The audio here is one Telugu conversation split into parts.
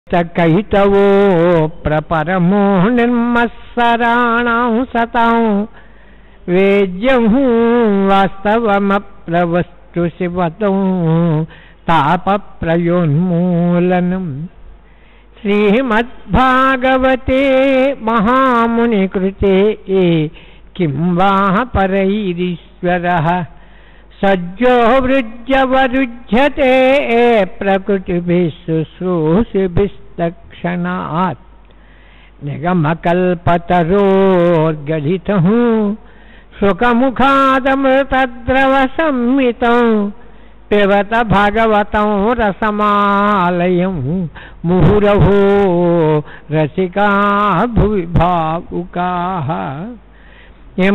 కైతవో ప్రపరమో నిర్మత్సరాణం సతాం వేద్యం వాస్తవమప్రవస్తు శివతం తాప ప్రయోన్మూలనం. శ్రీమద్భాగవతే మహామునికృతే కిం వా పరైరీశ్వరః సజ్జో వృజ్యవరుధ్యతే ప్రకృతిభిః శుశ్రూషిభిస్తక్షణాత్. నిగమకల్పతరోర్గలితం శుకముఖాదమృతద్రవ సంహితం పిబత భాగవతం రసమాలయం ముహురహో రసికా భువి భావుకాః. యం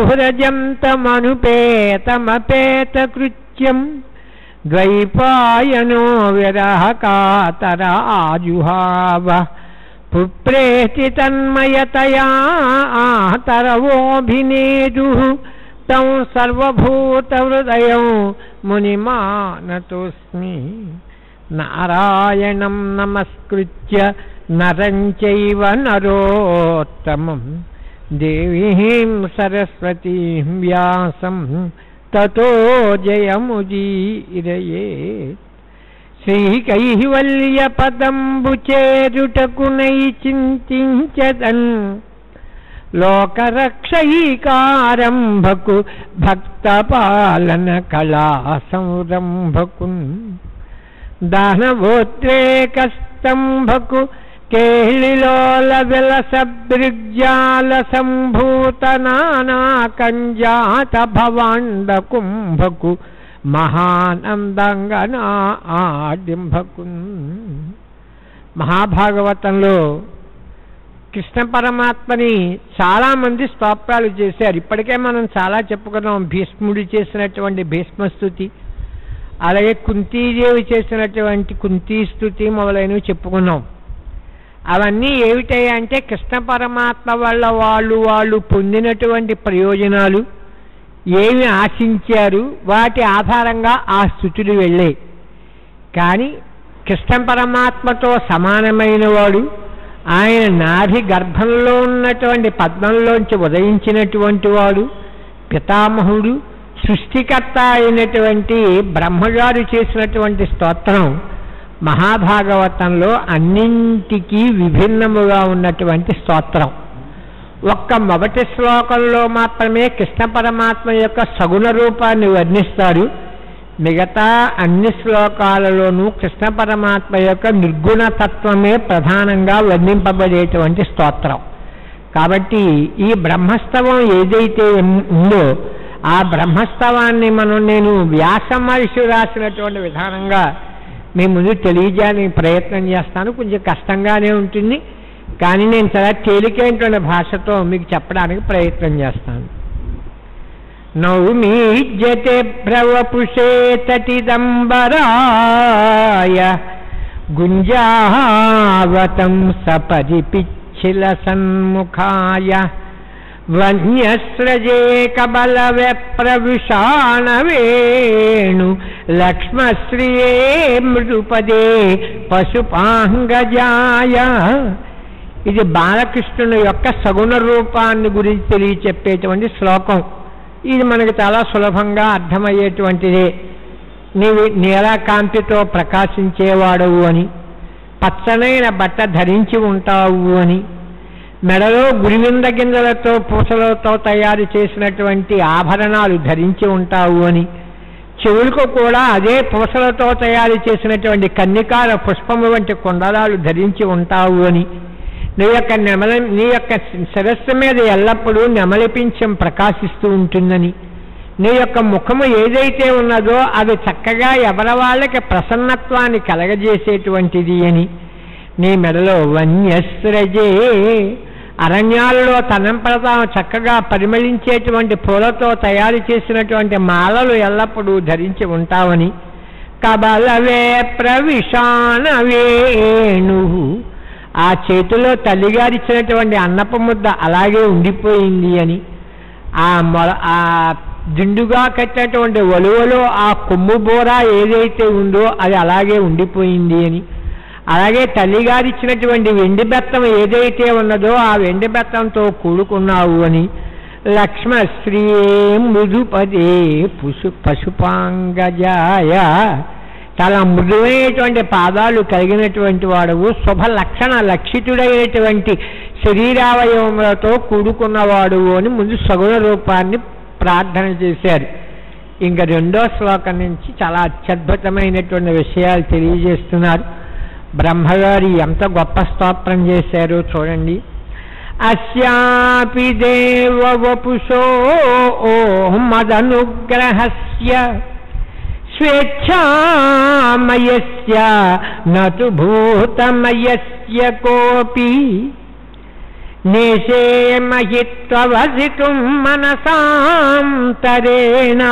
ప్రహృజంతమనుపేతమపేతకృత్యం ద్వైపాయనో విరహకాతర ఆజుహావ. పుప్రేతి తన్మయతయా ఆతరవోభినేదుః తం సర్వభూతహృదయం మునిమానతోస్మి. నారాయణం నమస్కృత్య నరం చైవ నరోత్తమం దేవీం సరస్వతీం వ్యాసం తతో జయముదీరయేత్. శ్రీకైవల్యపదంబు చేరుటకునై చింతించదన్ లోకరక్షైకారంభకు భక్తపాలన కళా సంరంభకున్. దానవోద్రేకస్తంభకు కేళిలోల విలస బృగ్జాల సంభూత నానాకంజాత భవాండ కుంభకు మహానందంగనా ఆడింభకున్. మహాభాగవతంలో కృష్ణ పరమాత్మని చాలామంది స్తోత్రాలు చేశారు. ఇప్పటికే మనం చాలా చెప్పుకున్నాం. భీష్ముడు చేసినటువంటి భీష్మస్తుతి, అలాగే కుంతీదేవి చేసినటువంటి కుంతీస్తుతి మొదలైనవి చెప్పుకున్నాం. అవన్నీ ఏమిటాయంటే కృష్ణ పరమాత్మ వల్ల వాళ్ళు పొందినటువంటి ప్రయోజనాలు, ఏమి ఆశించారు, వాటి ఆధారంగా ఆ స్థుతులు వెళ్ళాయి. కానీ కృష్ణ పరమాత్మతో సమానమైన వాడు, ఆయన నాభి గర్భంలో ఉన్నటువంటి పద్మంలోంచి ఉదయించినటువంటి వాడు, పితామహుడు, సృష్టికర్త అయినటువంటి బ్రహ్మగారు చేసినటువంటి స్తోత్రం మహాభాగవతంలో అన్నింటికీ విభిన్నముగా ఉన్నటువంటి స్తోత్రం. ఒక్క మొదటి శ్లోకంలో మాత్రమే కృష్ణ పరమాత్మ యొక్క సగుణ రూపాన్ని వర్ణిస్తారు. మిగతా అన్ని శ్లోకాలలోనూ కృష్ణ పరమాత్మ యొక్క నిర్గుణతత్వమే ప్రధానంగా వర్ణింపబడేటువంటి స్తోత్రం. కాబట్టి ఈ బ్రహ్మస్తవం ఏదైతే ఉందో ఆ బ్రహ్మస్తవాన్ని నేను వ్యాస మహర్షి రాసినటువంటి విధానంగా మీ ముందు తెలియజేయడానికి ప్రయత్నం చేస్తాను. కొంచెం కష్టంగానే ఉంటుంది, కానీ నేను చాలా తేలికైనటువంటి భాషతో మీకు చెప్పడానికి ప్రయత్నం చేస్తాను. నౌమీజ్యతే భ్రవపుషే తటిదంబరాయ గుంజావతం సపరిపిచ్చిల సన్ముఖాయ వన్యస్రజే కబలవ్యప్రవిషాణవేణు లక్ష్మశ్రియే మృదుపదే పశుపాంగజాయ. ఇది బాలకృష్ణుని యొక్క సగుణ రూపాన్ని గురించి తెలియచెప్పేటువంటి శ్లోకం. ఇది మనకు చాలా సులభంగా అర్థమయ్యేటువంటిదే. నీవు నీలకాంతితో ప్రకాశించేవాడవు అని, పచ్చనైన బట్ట ధరించి ఉంటావు అని, మెడలో గురివింద గింజలతో పూసలతో తయారు చేసినటువంటి ఆభరణాలు ధరించి ఉంటావు అని, చెవులకు కూడా అదే పూసలతో తయారు చేసినటువంటి కన్నికాల పుష్పము వంటి కుండలాలు ధరించి ఉంటావు అని, నీ యొక్క శిరస్సు మీద ఎల్లప్పుడూ నెమలిపించం ప్రకాశిస్తూ ఉంటుందని, నీ యొక్క ముఖము ఏదైతే ఉన్నదో అది చక్కగా ఎవరి వాళ్ళకి ప్రసన్నత్వాన్ని కలగజేసేటువంటిది అని, నీ మెడలో వన్యస్రజే అరణ్యాలలో తనంపడ తాను చక్కగా పరిమళించేటువంటి పూలతో తయారు చేసినటువంటి మాలలు ఎల్లప్పుడూ ధరించి ఉంటావని, కబలవే ప్రవిషాణవేణు ఆ చేతిలో తల్లిగారిచ్చినటువంటి అన్నపు ముద్ద అలాగే ఉండిపోయింది అని, ఆ దిండుగా కట్టినటువంటి ఒలువలో ఆ కొమ్ము బోర ఏదైతే ఉందో అది అలాగే ఉండిపోయింది అని, అలాగే తల్లిగారు ఇచ్చినటువంటి వెండి బెత్తం ఏదైతే ఉన్నదో ఆ వెండి బెత్తంతో కూడుకున్నావు అని. లక్ష్మ శ్రీ మృదుపదే పశుపాంగజాయ, చాలా మృదువైనటువంటి పాదాలు కలిగినటువంటి వాడవు, శుభ లక్షణ లక్షితుడైనటువంటి శరీరావయవములతో కూడుకున్నవాడు అని ముందు సగుణ రూపాన్ని ప్రార్థన చేశారు. ఇంకా రెండో శ్లోకం నుంచి చాలా అత్యద్భుతమైనటువంటి విషయాలు తెలియజేస్తున్నారు. బ్రహ్మగారి ఎంత గొప్ప స్తోత్రం చేశారో చూడండి. అస్యాపి దేవ వపుషో మదనుగ్రహస్య స్వేచ్ఛామయస్య నతు భూతమయస్య కోపి నేషేమహిత్వవసితుం మనసాంతరేణ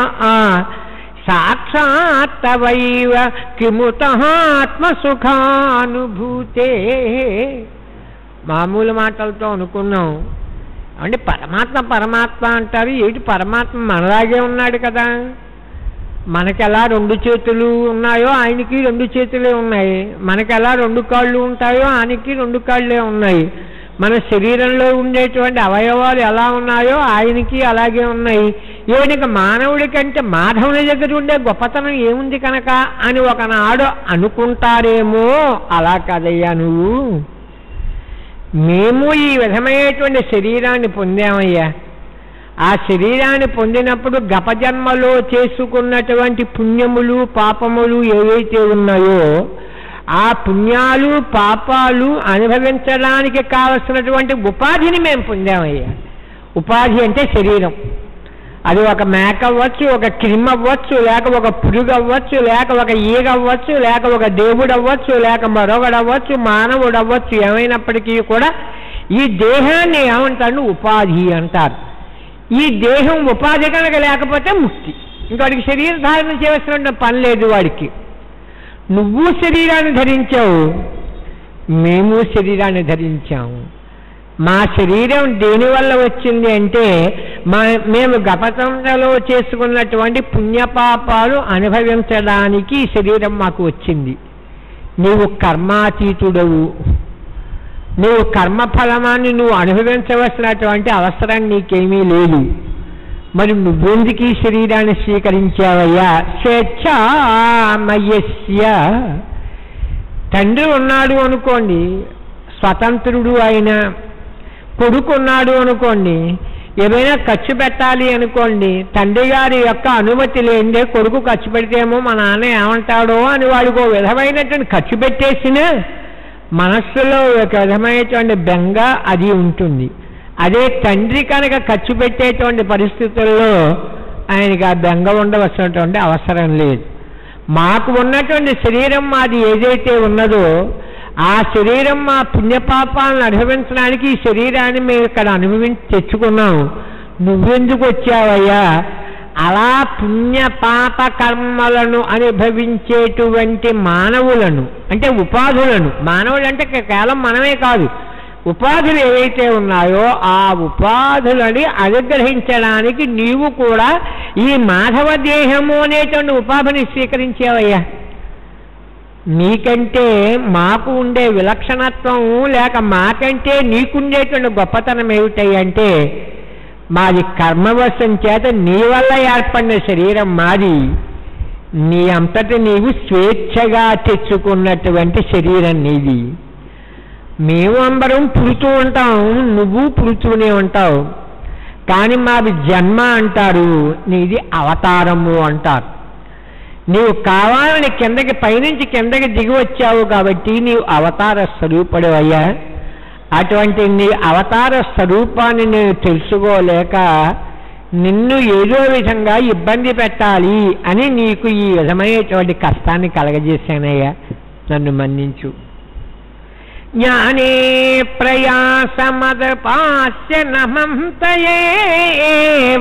సాక్షాత్తవైవ కిముతః ఆత్మసుఖానుభూతే. మామూలు మాటలతో అనుకున్నాం అంటే పరమాత్మ అంటారు. ఏంటి పరమాత్మ మనలాగే ఉన్నాడు కదా, మనకెలా 2 చేతులు ఉన్నాయో ఆయనకి 2 చేతులే ఉన్నాయి, మనకెలా 2 కాళ్ళు ఉంటాయో ఆయనకి 2 కాళ్ళే ఉన్నాయి, మన శరీరంలో ఉండేటువంటి అవయవాలు ఎలా ఉన్నాయో ఆయనకి అలాగే ఉన్నాయి. ఏమిటి మానవుడి కంటే మాధవుని దగ్గర ఉండే గొప్పతనం ఏముంది కనుక అని ఒకనాడు అనుకుంటారేమో. అలా కాదయ్యా నువ్వు, మేము ఈ విధమైనటువంటి శరీరాన్ని పొందామయ్యా. ఆ శరీరాన్ని పొందినప్పుడు గపజన్మలో చేసుకున్నటువంటి పుణ్యములు పాపములు ఏవైతే ఉన్నాయో ఆ పుణ్యాలు పాపాలు అనుభవించడానికి కావలసినటువంటి ఉపాధిని మేము పొందామయ్యా. ఉపాధి అంటే శరీరం. అది ఒక మేక అవ్వచ్చు, ఒక క్రిమ్ అవ్వచ్చు, లేక ఒక పురుగు అవ్వచ్చు, లేక ఒక ఈగ అవ్వచ్చు, లేక ఒక దేవుడు అవ్వచ్చు, లేక మరొకడు అవ్వచ్చు, మానవుడు అవ్వచ్చు. ఏమైనప్పటికీ కూడా ఈ దేహాన్ని ఏమంటారు? ఉపాధి అంటారు. ఈ దేహం ఉపాధి కనుక లేకపోతే ముక్తి. ఇంకోటికి శరీర ధారణ చేయవలసిన పని లేదు వాడికి. నువ్వు శరీరాన్ని ధరించావు, మేము శరీరాన్ని ధరించాము. మా శరీరం దేనివల్ల వచ్చింది అంటే మేము గపతంలో చేసుకున్నటువంటి పుణ్యపాపాలు అనుభవించడానికి ఈ శరీరం మాకు వచ్చింది. నీవు కర్మాతీతుడవు, నువ్వు కర్మఫలమాన్ని నువ్వు అనుభవించవలసినటువంటి అవసరం నీకేమీ లేదు. మరి నువ్వెందుకు ఈ శరీరాన్ని స్వీకరించావయ్యా? స్వేచ్ఛామయస్య, తండ్రి ఉన్నాడు అనుకోండి, స్వతంత్రుడు అయిన కొడుకు ఉన్నాడు అనుకోండి, ఏమైనా ఖర్చు పెట్టాలి అనుకోండి, తండ్రి గారి యొక్క అనుమతి లేదే కొడుకు ఖర్చు పెడితేమో మా నాన్న ఏమంటాడో అని వాడికి ఒక విధమైనటువంటి ఖర్చు పెట్టేసిన మనస్సులో ఒక విధమైనటువంటి బెంగ అది ఉంటుంది. అదే తండ్రి కనుక ఖర్చు పెట్టేటువంటి పరిస్థితుల్లో ఆయనకి ఆ బెంగ ఉండవలసినటువంటి అవసరం లేదు. మాకు ఉన్నటువంటి శరీరం మాది ఏదైతే ఉన్నదో ఆ శరీరం మా పుణ్యపాపాలను అనుభవించడానికి ఈ శరీరాన్ని మేము ఇక్కడ తెచ్చుకున్నాము. నువ్వెందుకు వచ్చావయ్యా? అలా పుణ్యపాప కర్మలను అనుభవించేటువంటి మానవులను, అంటే ఉపాధులను, మానవులు అంటే కేవలం మనమే కాదు, ఉపాధులు ఏవైతే ఉన్నాయో ఆ ఉపాధులని అనుగ్రహించడానికి నీవు కూడా ఈ మాధవ దేహము అనేటువంటి ఉపాధిని స్వీకరించావయ్యా. నీకంటే మాకు ఉండే విలక్షణత్వం లేక మాకంటే నీకుండేటువంటి గొప్పతనం ఏమిటంటే మాది కర్మవశం చేత నీ వల్ల ఏర్పడిన శరీరం మాది, నీ అంతటి నీవు స్వేచ్ఛగా తెచ్చుకున్నటువంటి శరీరం నీది. మేము అందరం పుడుతూ ఉంటాం, నువ్వు పుడుతూనే ఉంటావు, కానీ మాది జన్మ అంటారు, నీది అవతారము అంటారు. నీవు కావాలని కిందకి పైనుంచి కిందకి దిగి వచ్చావు కాబట్టి నీవు అవతార స్వరూపుడు అయ్యా. అటువంటి నీ అవతార స్వరూపాన్ని నేను తెలుసుకోలేక నిన్ను ఏదో విధంగా ఇబ్బంది పెట్టాలి అని నీకు ఈ విధమైనటువంటి కష్టాన్ని కలగజేశానయ్యా, నన్ను మన్నించు. జ్ఞానే ప్రయాసమదపాస్య నమంతయేవ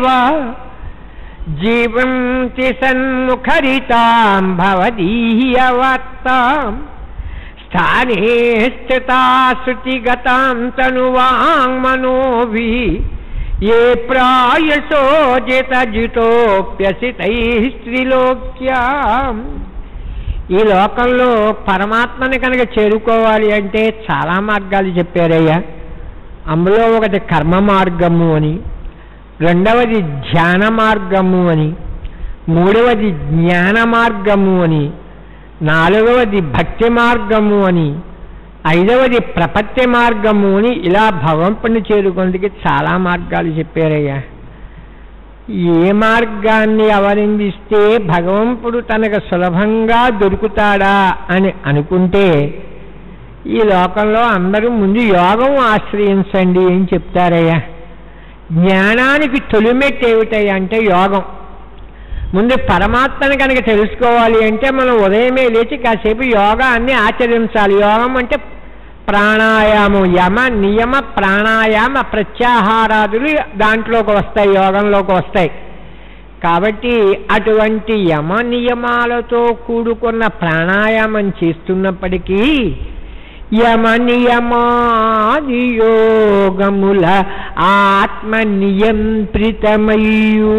జీవంతి సన్ముఖరితాం భవదీయవార్తాం స్థానే స్థితా శృతిగతాం తనువాంగ్మనోభి ఏ ప్రాయసో జితజితోప్యసితైః త్రిలోక్యాం ఈ లోకంలో పరమాత్మని కనుక చేరుకోవాలి అంటే చాలా మార్గాలు చెప్పారయ్యా. అందులో ఒకటి కర్మ మార్గము అని, రెండవది ధ్యాన మార్గము అని, మూడవది జ్ఞాన మార్గము అని, నాలుగవది భక్తి మార్గము అని, ఐదవది ప్రపత్తి మార్గము అని, ఇలా భగవంతుని చేరుకునేందుకు చాలా మార్గాలు చెప్పారయ్యా. ఏ మార్గాన్ని అవలంబిస్తే భగవంతుడు తనకు సులభంగా దొరుకుతాడా అని అనుకుంటే ఈ లోకంలో అందరూ ముందు యోగం ఆశ్రయించండి అని చెప్తారయ్యా. జ్ఞానానికి తొలిమెట్టు ఏమిటయ్యా అంటే యోగం. ముందు పరమాత్మని కనుక తెలుసుకోవాలి అంటే మనం ఉదయమే లేచి కాసేపు యోగాన్ని ఆచరించాలి. యోగం అంటే ప్రాణాయామం, యమ నియమ ప్రాణాయామ ప్రత్యాహారాదులు దాంట్లోకి వస్తాయి, యోగంలోకి వస్తాయి. కాబట్టి అటువంటి యమ నియమాలతో కూడుకున్న ప్రాణాయామం చేస్తున్నప్పటికీ యమ నియమాది యోగముల ఆత్మ నియంత్రితమయ్యు,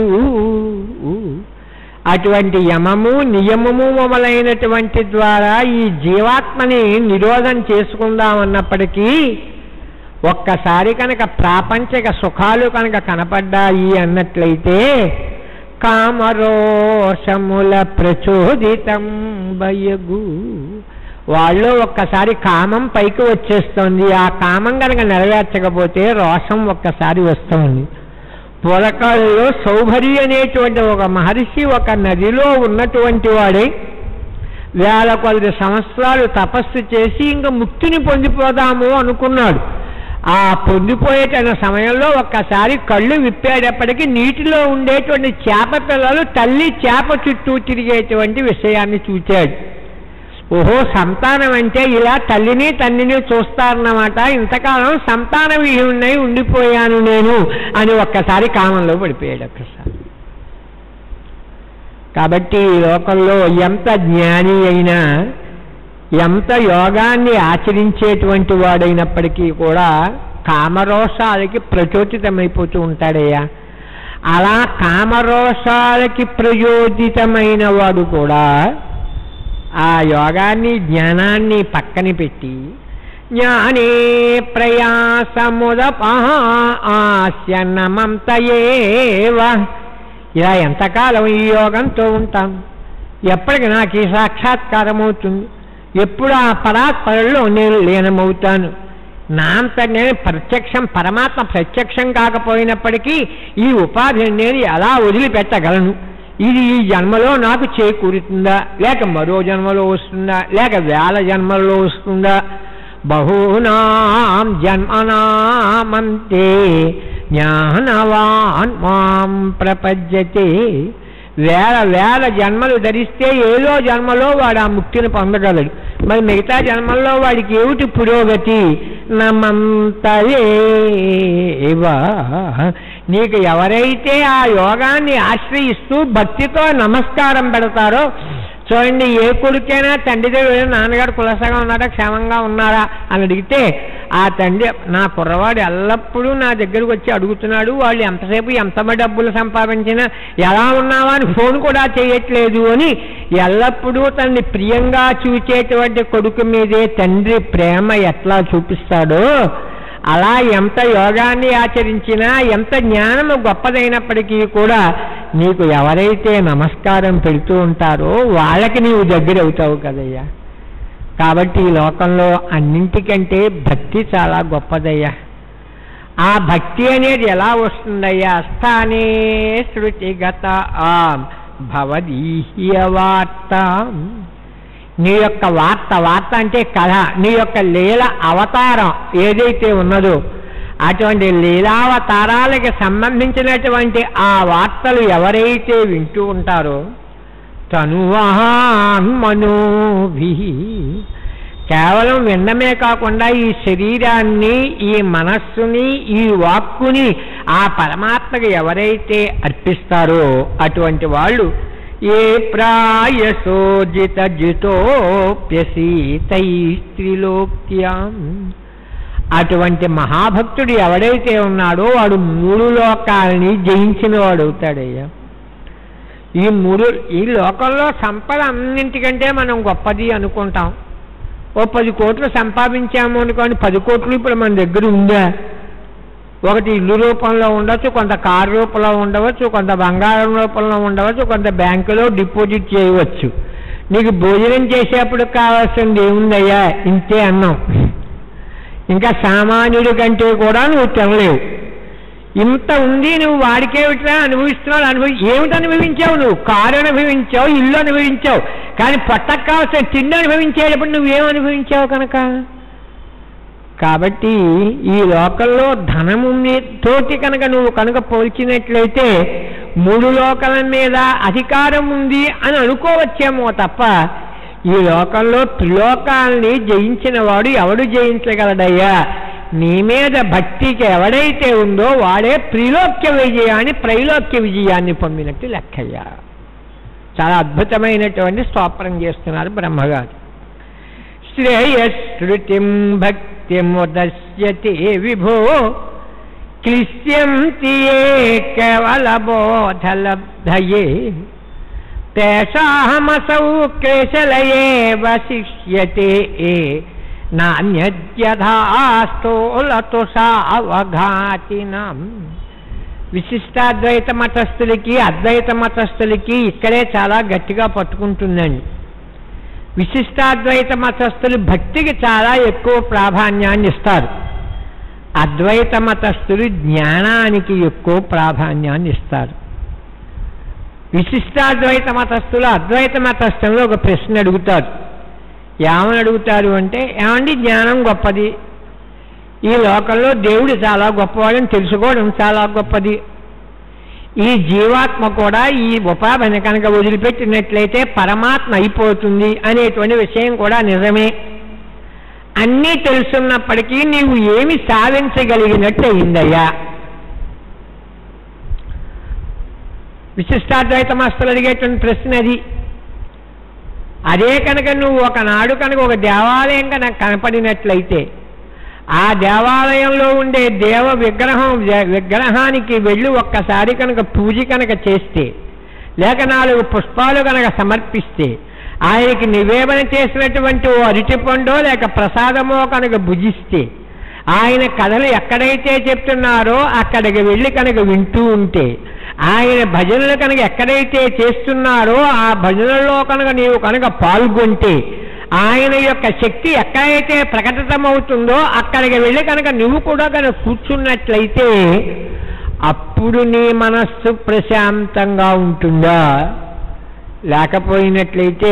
అటువంటి యమము నియమము మొదలైనటువంటి ద్వారా ఈ జీవాత్మని నిరోధం చేసుకుందామన్నప్పటికీ ఒక్కసారి కనుక ప్రాపంచిక సుఖాలు కనుక కనపడ్డాయి అన్నట్లయితే కామరోషముల ప్రచోదితం బయగు, వాళ్ళు ఒక్కసారి కామం పైకి వచ్చేస్తుంది. ఆ కామం కనుక నెరవేర్చకపోతే రోషం ఒక్కసారి వస్తుంది. పూర్వకాలంలో సౌభరి అనేటువంటి ఒక మహర్షి ఒక నదిలో ఉన్నటువంటి వాడే వేల కొద్ది సంవత్సరాలు తపస్సు చేసి ఇంకా ముక్తిని పొందిపోదాము అనుకున్నాడు. ఆ పొందిపోయేట సమయంలో ఒక్కసారి కళ్ళు విప్పేటప్పటికీ నీటిలో ఉండేటువంటి చేప పిల్లలు తల్లి చేప చుట్టూ తిరిగేటువంటి విషయాన్ని చూచాడు. ఓహో, సంతానం అంటే ఇలా తల్లిని తండ్రిని చూస్తారన్నమాట, ఇంతకాలం సంతాన విహీనుడై ఉండిపోయాను నేను అని ఒక్కసారి కామంలో పడిపోయాడు ఒక్కసారి. కాబట్టి ఈ లోకంలో ఎంత జ్ఞాని అయినా ఎంత యోగాన్ని ఆచరించేటువంటి వాడైనప్పటికీ కూడా కామరోషాలకి ప్రచోదితమైపోతూ ఉంటాడయ్యా. అలా కామరోషాలకి ప్రచోదితమైన వాడు కూడా ఆ యోగాన్ని జ్ఞానాన్ని పక్కన పెట్టి జ్ఞానే ప్రయాసముదపాస్యనమంతయేవ, ఇలా ఎంతకాలం ఈ యోగంతో ఉంటాం, ఎప్పటికి నాకు ఈ సాక్షాత్కారం అవుతుంది, ఎప్పుడు ఆ పరాత్పరలో నేను లీనమవుతాను, నా అంత నేను ప్రత్యక్షం పరమాత్మ ప్రత్యక్షం కాకపోయినప్పటికీ ఈ ఉపాధిని నేను ఎలా వదిలిపెట్టగలను, ఇది ఈ జన్మలో నాకు చేకూరుతుందా, లేక మరో జన్మలో వస్తుందా, లేక వేల జన్మల్లో వస్తుందా, బహూనాం జన్మనామంతే జ్ఞానవాన్ మాం ప్రపద్యతే, వేల వేల జన్మలు ధరిస్తే ఏదో జన్మలో వాడు ఆ ముక్తిని పొందగలడు. మరి మిగతా జన్మల్లో వాడికి ఏమిటి పురోగతి? నమంతయేవా, నీకు ఎవరైతే ఆ యోగాన్ని ఆశ్రయిస్తూ భక్తితో నమస్కారం పెడతారో, చూడండి, ఏ కొడుకైనా తండ్రి దగ్గర నాన్నగారు కులసగా ఉన్నారా, క్షేమంగా ఉన్నారా అని అడిగితే ఆ తండ్రి నా కుర్రవాడు ఎల్లప్పుడూ నా దగ్గరకు వచ్చి అడుగుతున్నాడు, వాళ్ళు ఎంతసేపు ఎంత డబ్బులు సంపాదించినా ఎలా ఉన్నావా అని ఫోన్ కూడా చేయట్లేదు అని ఎల్లప్పుడూ తనని ప్రియంగా చూచేటువంటి కొడుకు మీదే తండ్రి ప్రేమ ఎట్లా చూపిస్తాడో, అలా ఎంత యోగాన్ని ఆచరించినా ఎంత జ్ఞానము గొప్పదైనప్పటికీ కూడా నీకు ఎవరైతే నమస్కారం పెడుతూ ఉంటారో వాళ్ళకి నీవు దగ్గర అవుతావు కదయ్యా. కాబట్టి ఈ లోకంలో అన్నింటికంటే భక్తి చాలా గొప్పదయ్యా. ఆ భక్తి అనేది ఎలా వస్తుందయ్యా? స్థానే శృతిగత భవదీయ వార్త, నీ యొక్క వార్త అంటే కథ, నీ యొక్క లీల అవతారం ఏదైతే ఉన్నదో అటువంటి లీలావతారాలకి సంబంధించినటువంటి ఆ వార్తలు ఎవరైతే వింటూ ఉంటారో తనువాన్ మనోభి, కేవలం విన్నమే కాకుండా ఈ శరీరాన్ని, ఈ మనస్సుని, ఈ వాక్కుని ఆ పరమాత్మకి ఎవరైతే అర్పిస్తారో అటువంటి వాళ్ళు ఏ ప్రాయసోజిత జితోప్యసీతైస్త్రిలోక్యాం, అటువంటి మహాభక్తుడు ఎవడైతే ఉన్నాడో వాడు మూడు లోకాలని జయించిన వాడు అవుతాడయ్యా. ఈ లోకంలో సంపద అన్నింటికంటే మనం గొప్పది అనుకుంటాం. ఓ 10 కోట్లు సంపాదించాము అనుకోండి, 10 కోట్లు ఇప్పుడు మన దగ్గర ఉందా? ఒకటి ఇల్లు రూపంలో ఉండవచ్చు, కొంత కారు రూపంలో ఉండవచ్చు, కొంత బంగారం రూపంలో ఉండవచ్చు, కొంత బ్యాంకులో డిపాజిట్ చేయవచ్చు. నీకు భోజనం చేసేప్పుడు కావాల్సింది ఏముందయ్యా? ఇంతే అన్నం. ఇంకా సామాన్యుడి కంటే కూడా నువ్వు తినలేవు. ఇంత ఉంది, నువ్వు వాడికే విట్రా అనుభవిస్తున్నావు. ఏమిటి అనుభవించావు? నువ్వు కారు అనుభవించావు, ఇల్లు అనుభవించావు, కానీ పొట్టకు కావాల్సిన తిండి అనుభవించేటప్పుడు నువ్వేం అనుభవించావు కనుక? కాబట్టి ఈ లోకంలో ధనము తోటి కనుక నువ్వు కనుక పోల్చినట్లయితే 3 లోకాల మీద అధికారం ఉంది అని అనుకోవచ్చేమో తప్ప, ఈ లోకంలో త్రిలోకాలని జయించిన వాడు ఎవడు జయించగలడయ్యా? నీ మీద భక్తికి ఎవడైతే ఉందో వాడే త్రిలోక్య విజయాన్ని, త్రైలోక్య విజయాన్ని పొందినట్టు లెక్కయ్యా. చాలా అద్భుతమైనటువంటి స్తోత్రం చేస్తున్నారు బ్రహ్మగారు. శ్రేయస్ృతిం భక్తిముదస్యతే విభో క్లిశ్యంతి కేవలబోధలబ్ధయే తేషామసౌ క్లేశలయే వశిష్యతే నాణ్యద్యథాస్థోలతుషావఘాతినం. విశిష్టాద్వైత మతస్థులకి అద్వైత మతస్థులకి ఇక్కడే చాలా గట్టిగా పట్టుకుంటుందండి. విశిష్టాద్వైత మతస్థులు భక్తికి చాలా ఎక్కువ ప్రాధాన్యాన్ని ఇస్తారు. అద్వైత మతస్థులు జ్ఞానానికి ఎక్కువ ప్రాధాన్యాన్ని ఇస్తారు. విశిష్టాద్వైత మతస్థులు అద్వైత మతస్థులు ఒక ప్రశ్న అడుగుతారు. ఏమని అడుగుతారు అంటే, ఏమండి జ్ఞానం గొప్పది, ఈ లోకంలో దేవుడు చాలా గొప్పవాడని తెలుసుకోవడం చాలా గొప్పది, ఈ జీవాత్మ కూడా ఈ ఉపాధిని కనుక వదిలిపెట్టినట్లయితే పరమాత్మ అయిపోతుంది అనేటువంటి విషయం కూడా నిజమే. అన్నీ తెలుసున్నప్పటికీ నీవు ఏమి సాధించగలిగినట్టు అయిందయ్యా? విశిష్టాద్వైత మస్తులు అడిగేటువంటి ప్రశ్న అది. అదే కనుక నువ్వు ఒకనాడు కనుక ఒక దేవాలయం కనుక కనపడినట్లయితే ఆ దేవాలయంలో ఉండే దేవ విగ్రహానికి వెళ్ళి ఒక్కసారి కనుక పూజ కనుక చేస్తే, లేక 4 పుష్పాలు కనుక సమర్పిస్తే, ఆయనకి నివేదన చేసినటువంటి ఓ అరటిపండో లేక ప్రసాదమో కనుక భుజిస్తే, ఆయన కథలు ఎక్కడైతే చెప్తున్నారో అక్కడికి వెళ్ళి కనుక వింటూ ఉంటే, ఆయన భజనలు కనుక ఎక్కడైతే చేస్తున్నారో ఆ భజనల్లో కనుక నీవు కనుక పాల్గొంటే, ఆయన యొక్క శక్తి ఎక్కడైతే ప్రకటితమవుతుందో అక్కడికి వెళ్ళి కనుక నువ్వు కూడా కనుక కూర్చున్నట్లయితే అప్పుడు నీ మనస్సు ప్రశాంతంగా ఉంటుందా? లేకపోయినట్లయితే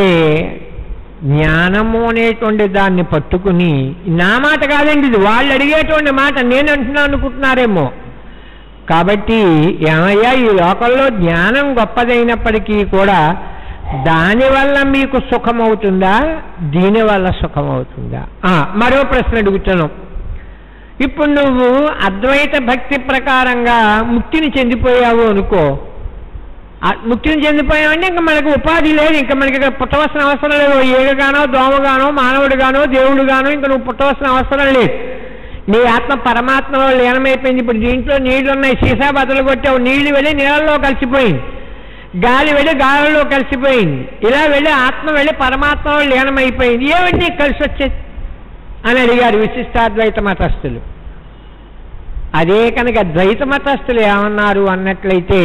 జ్ఞానము అనేటువంటి దాన్ని పట్టుకుని, నా మాట కాదండి ఇది, వాళ్ళు అడిగేటువంటి మాట, నేను అంటున్నాను అనుకుంటున్నారేమో. కాబట్టి ఏమయ్యా, ఈ లోకంలో జ్ఞానం గొప్పదైనప్పటికీ కూడా దానివల్ల మీకు సుఖమవుతుందా, దీనివల్ల సుఖమవుతుందా? మరో ప్రశ్న అడుగుతున్నాం. ఇప్పుడు నువ్వు అద్వైత భక్తి ప్రకారంగా ముక్తిని చెందిపోయావు అనుకో. ముక్తిని చెందిపోయావంటే ఇంకా మనకు ఉపాధి లేదు, ఇంకా మనకి పుట్టవలసిన అవసరం లేదు. ఏడుగానో దోమగానో మానవుడుగానో దేవుడుగానో ఇంకా నువ్వు పుట్టవలసిన అవసరం లేదు. నీ ఆత్మ పరమాత్మలో లీనమైపోయింది. ఇప్పుడు దీంట్లో నీళ్లు ఉన్నాయి, సీసా బదులు కొట్టావు, నీళ్లు వెళ్ళి నీళ్ళల్లో కలిసిపోయింది, గాలి వెళ్ళి గాలిలో కలిసిపోయింది, ఇలా వెళ్ళి ఆత్మ వెళ్ళి పరమాత్మలో లీనమైపోయింది. ఏమిటి కలిసి వచ్చేది అని అడిగారు విశిష్టాద్వైత మతస్థులు. అదే కనుక ద్వైత మతస్థులు ఏమన్నారు అన్నట్లయితే,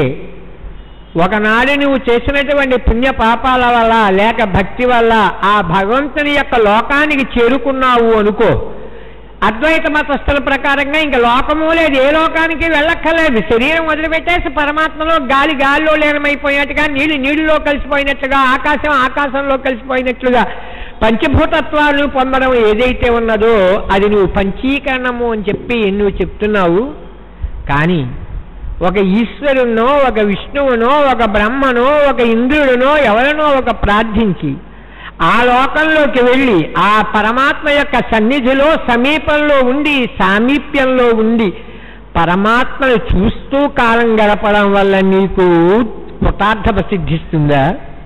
ఒకనాడు నువ్వు చేసినటువంటి పుణ్య పాపాల వల్ల లేక భక్తి వల్ల ఆ భగవంతుని యొక్క లోకానికి చేరుకున్నావు అనుకో. అద్వైత మతస్థుల ప్రకారంగా ఇంకా లోకము లేదు, ఏ లోకానికి వెళ్ళక్కర్లేదు. శరీరం వదిలిపెట్టేసి పరమాత్మలో గాలిలో లీనమైపోయినట్టుగా, నీళ్ళలో కలిసిపోయినట్లుగా, ఆకాశంలో కలిసిపోయినట్లుగా పంచభూతత్వాలు పొందడం ఏదైతే ఉన్నదో అది నువ్వు పంచీకరణము అని చెప్పి నువ్వు చెప్తున్నావు. కానీ ఒక ఈశ్వరునో, ఒక విష్ణువునో, ఒక బ్రహ్మనో, ఒక ఇంద్రుడునో ఎవరినో ఒక ప్రార్థించి ఆ లోకంలోకి వెళ్ళి ఆ పరమాత్మ యొక్క సన్నిధిలో సమీపంలో ఉండి సామీప్యంలో ఉండి పరమాత్మను చూస్తూ కాలం గడపడం వల్ల నీకు కృతార్థత సిద్ధిస్తుందా?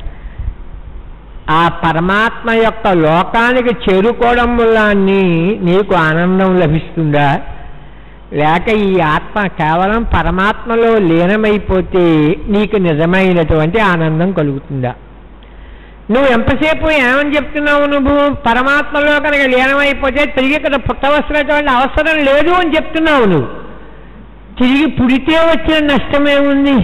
ఆ పరమాత్మ యొక్క లోకానికి చేరుకోవడం వల్ల నీకు ఆనందం లభిస్తుందా? లేక ఈ ఆత్మ కేవలం పరమాత్మలో లీనమైపోతే నీకు నిజమైనటువంటి ఆనందం కలుగుతుందా? నువ్వు ఎంతసేపు ఏమని చెప్తున్నావు? నువ్వు పరమాత్మలో కనుక లీనమైపోతే తిరిగి ఇక్కడ పుట్టవలసినటువంటి అవసరం లేదు అని చెప్తున్నావు. నువ్వు తిరిగి పుడితే వచ్చిన నష్టమేముంది?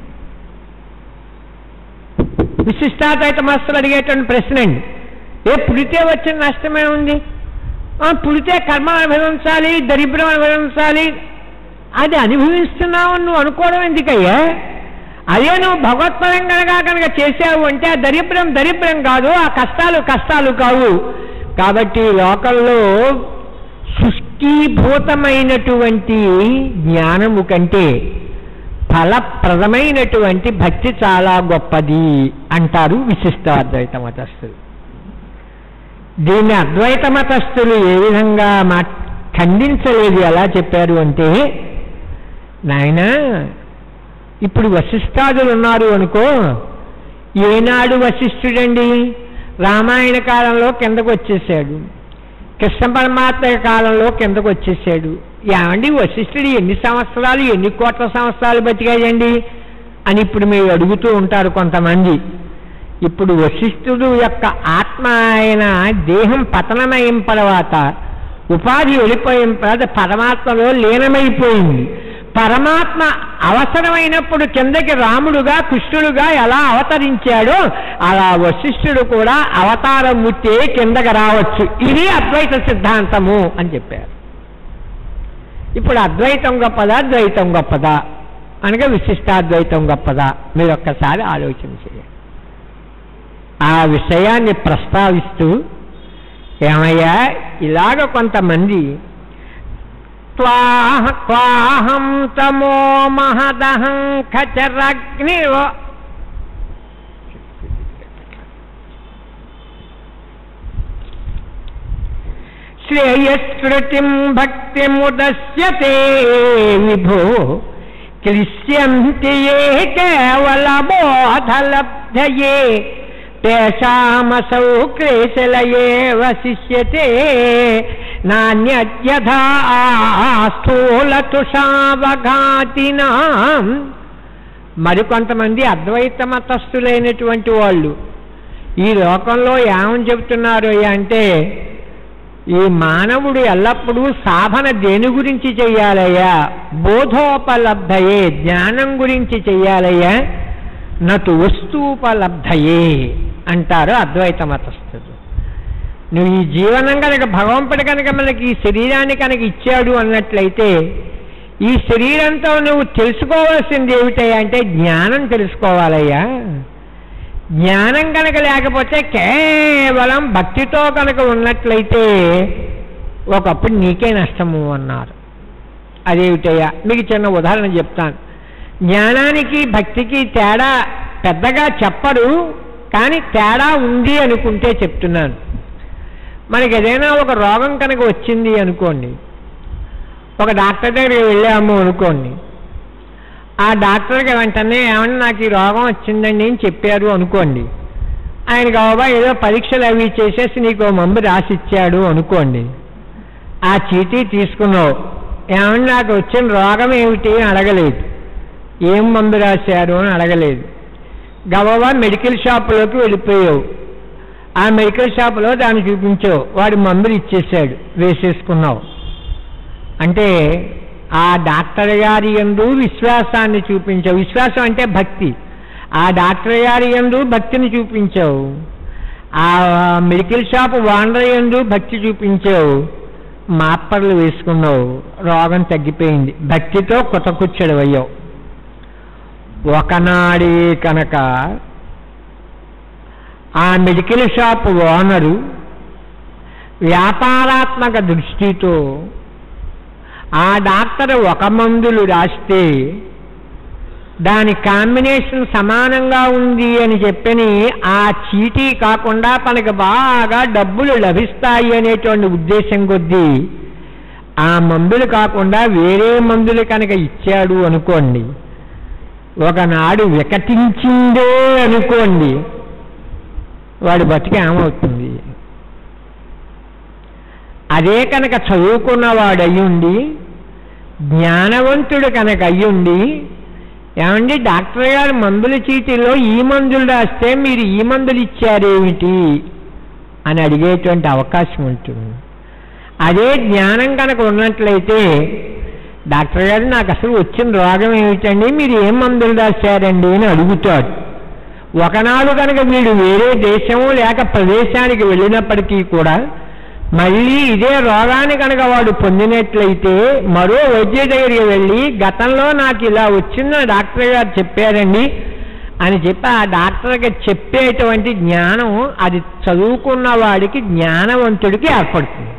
విశిష్టాద్వైత మాస్టర్లు అడిగేటువంటి ప్రశ్న అండి. పుడితే వచ్చిన నష్టమేముంది? పుడితే కర్మ అనుభవించాలి, దరిద్రం అనుభవించాలి, అది అనుభవిస్తున్నావు నువ్వు అనుకోవడం ఎందుకయ్యా? అదే నువ్వు భగవత్పరంగా కనుక చేసావు అంటే ఆ దరిద్రం కాదు, ఆ కష్టాలు కావు. కాబట్టి లోకంలో సృష్టిభూతమైనటువంటి జ్ఞానము కంటే ఫలప్రదమైనటువంటి భక్తి చాలా గొప్పది అంటారు విశిష్టాద్వైత మతస్థులు. దీన్ని అద్వైత మతస్థులు ఏ విధంగా ఖండించలేదు. ఎలా చెప్పారు అంటే, నాయన ఇప్పుడు వశిష్ఠాదులు ఉన్నారు అనుకో, ఏనాడు వశిష్ఠుడండి? రామాయణ కాలంలో కిందకు వచ్చేసాడు, కృష్ణ పరమాత్మ కాలంలో కిందకు వచ్చేసాడు. ఏమండి వశిష్ఠుడు ఎన్ని సంవత్సరాలు, ఎన్ని కోట్ల సంవత్సరాలు బతికాయండి అని ఇప్పుడు మీరు అడుగుతూ ఉంటారు కొంతమంది. ఇప్పుడు వశిష్ఠుడు యొక్క ఆత్మ ఆయన దేహం పతనమైన తర్వాత, ఉపాధి వెళ్ళిపోయిన తర్వాత పరమాత్మలో లీనమైపోయింది. పరమాత్మ అవసరమైనప్పుడు కిందకి రాముడుగా కృష్ణుడుగా ఎలా అవతరించాడో అలా వశిష్ఠుడు కూడా అవతారమూర్తి కిందకి రావచ్చు. ఇది అద్వైత సిద్ధాంతము అని చెప్పారు. ఇప్పుడు అద్వైతం గొప్పదా, ద్వైతం గొప్పదా అనగా విశిష్టాద్వైతం గొప్పదా? మీరు ఒక్కసారి ఆలోచన చేయండి. ఆ విషయాన్ని ప్రస్తావిస్తూ ఏమయ్యా, ఇలాగ కొంతమంది త్వాహం తమో మహదహం ఖచరగ్నివో శ్రేయస్కృతిం భక్తిముదస్యతే విభో క్లిశ్యంతి ఏ కేవలబోధలబ్ధయే తేషామసౌ క్లేశలయే వశిష్యతే నాన్యథా స్థూలతుషావఘాతినాం. మరికొంతమంది అద్వైత మతస్థులైనటువంటి వాళ్ళు ఈ లోకంలో ఏమని చెబుతున్నారు అంటే, ఈ మానవుడు ఎల్లప్పుడూ సాధన దేని గురించి చెయ్యాలయ్యా? బోధోపలబ్ధయే, జ్ఞానం గురించి చెయ్యాలయ్యా, నటు వస్తూపలబ్ధయే అంటారు అద్వైత మతస్థులు. నువ్వు ఈ జీవనం కనుక భగవంతుడు కనుక మనకి ఈ శరీరాన్ని కనుక ఇచ్చాడు అన్నట్లయితే, ఈ శరీరంతో నువ్వు తెలుసుకోవాల్సింది ఏమిటయ్యా అంటే జ్ఞానం తెలుసుకోవాలయ్యా. జ్ఞానం కనుక లేకపోతే కేవలం భక్తితో కనుక ఉన్నట్లయితే ఒకప్పుడు నీకే నష్టము అన్నారు. అదేమిటయ్యా? మీకు చిన్న ఉదాహరణ చెప్తాను. జ్ఞానానికి భక్తికి తేడా పెద్దగా చెప్పరు, కానీ తేడా ఉంది అనుకుంటే చెప్తున్నాను. మనకి ఏదైనా ఒక రోగం కనుక వచ్చింది అనుకోండి, ఒక డాక్టర్ దగ్గరికి వెళ్ళాము అనుకోండి, ఆ డాక్టర్కి వెంటనే ఏమన్నా నాకు ఈ రోగం వచ్చిందండి అని చెప్పారు అనుకోండి, ఆయన కావబా ఏదో పరీక్షలు అవి చేసేసి నీకు మందు రాసిచ్చాడు అనుకోండి, ఆ చీటీ తీసుకున్నావు, ఏమన్నా నాకు వచ్చిన రోగం ఏమిటి అని అడగలేదు, ఏం మందు రాశారు అని అడగలేదు, గబగబా మెడికల్ షాప్లోకి వెళ్ళిపోయావు, ఆ మెడికల్ షాప్లో దాన్ని చూపించావు, వాడి మందులు ఇచ్చేసాడు, వేసేసుకున్నావు. అంటే ఆ డాక్టర్ గారి యందు విశ్వాసాన్ని చూపించావు. విశ్వాసం అంటే భక్తి. ఆ డాక్టర్ గారి యందు భక్తిని చూపించావు, ఆ మెడికల్ షాప్ ఓనర్ యందు భక్తి చూపించావు, మాత్రలు వేసుకున్నావు, రోగం తగ్గిపోయింది. భక్తితో కుతకుచ్చడు అయ్యావు. ఒకనాడే కనుక ఆ మెడికల్ షాప్ ఓనరు వ్యాపారాత్మక దృష్టితో ఆ డాక్టర్ ఒక మందులు రాస్తే దాని కాంబినేషన్ సమానంగా ఉంది అని చెప్పని ఆ చీటీ కాకుండా తనకు బాగా డబ్బులు లభిస్తాయి అనేటువంటి ఉద్దేశం కొద్దీ ఆ మందులు కాకుండా వేరే మందులు కనుక ఇచ్చాడు అనుకోండి, ఒకనాడు వికటించిందే అనుకోండి, వాడి బతికి ఏమవుతుంది? అదే కనుక చదువుకున్నవాడయ్యుండి జ్ఞానవంతుడు కనుక అయ్యుండి, ఏమండి డాక్టర్ గారు మందుల చీటీలో ఈ మందులు రాస్తే మీరు ఈ మందులు ఇచ్చారేమిటి అని అడిగేటువంటి అవకాశం ఉంటుంది. అదే జ్ఞానం కనుక ఉన్నట్లయితే, డాక్టర్ గారు నాకు అసలు వచ్చిన రోగం ఏమిటండి, మీరు ఏం మందులు రాశారండి అని అడుగుతాడు. ఒకనాడు కనుక వీడు వేరే దేశము లేక ప్రదేశానికి వెళ్ళినప్పటికీ కూడా మళ్ళీ ఇదే రోగాన్ని కనుక వాడు పొందినట్లయితే మరో వైద్య దగ్గరికి వెళ్ళి, గతంలో నాకు ఇలా వచ్చిందని డాక్టర్ గారు చెప్పారండి అని చెప్పి ఆ డాక్టర్కి చెప్పేటువంటి జ్ఞానం అది చదువుకున్న వాడికి, జ్ఞానవంతుడికి ఏర్పడుతుంది.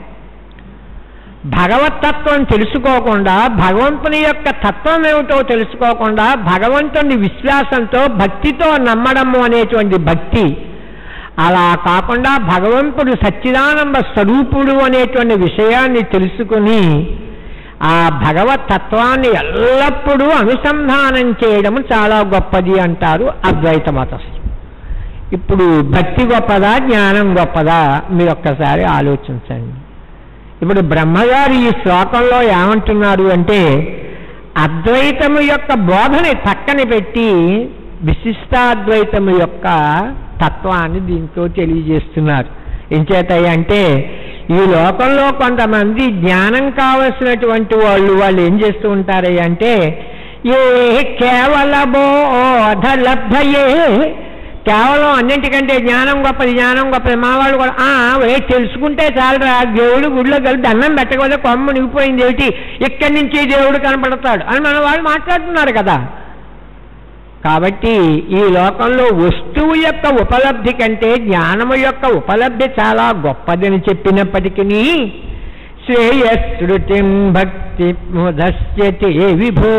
భగవత్తత్వం తెలుసుకోకుండా, భగవంతుని యొక్క తత్వం ఏమిటో తెలుసుకోకుండా, భగవంతుని విశ్వాసంతో భక్తితో నమ్మడము అనేటువంటి భక్తి, అలా కాకుండా భగవంతుడు సచ్చిదానంద స్వరూపుడు అనేటువంటి విషయాన్ని తెలుసుకుని ఆ భగవతత్వాన్ని ఎల్లప్పుడూ అనుసంధానం చేయడం చాలా గొప్పది అంటారు అద్వైత మతస్థులు. ఇప్పుడు భక్తి గొప్పదా, జ్ఞానం గొప్పదా, మీరు ఒక్కసారి ఆలోచించండి. ఇప్పుడు బ్రహ్మగారు ఈ శ్లోకంలో ఏమంటున్నారు అంటే, అద్వైతము యొక్క బోధని పక్కన పెట్టి విశిష్టాద్వైతము యొక్క తత్వాన్ని దీంతో తెలియజేస్తున్నారు. ఎంచేతయ్య అంటే, ఈ లోకంలో కొంతమంది జ్ఞానం కావలసినటువంటి వాళ్ళు ఏం చేస్తూ ఉంటారయ్య అంటే, ఏ కేవల బోధలబ్ధయే, కేవలం అన్నింటికంటే జ్ఞానం గొప్పది, జ్ఞానం గొప్పది. మా వాళ్ళు కూడా తెలుసుకుంటే చాలరా, దేవుడు గుడిలో కలిపి దండం పెట్టకపోతే కొమ్మ నిగిపోయింది ఏమిటి, ఇక్కడి నుంచి దేవుడు కనపడతాడు అని మన వాళ్ళు మాట్లాడుతున్నారు కదా. కాబట్టి ఈ లోకంలో వస్తువు యొక్క ఉపలబ్ధి కంటే జ్ఞానము యొక్క ఉపలబ్ధి చాలా గొప్పదని చెప్పినప్పటికీ, శ్రేయస్మృతిం భక్తి ముదస్యతే విభో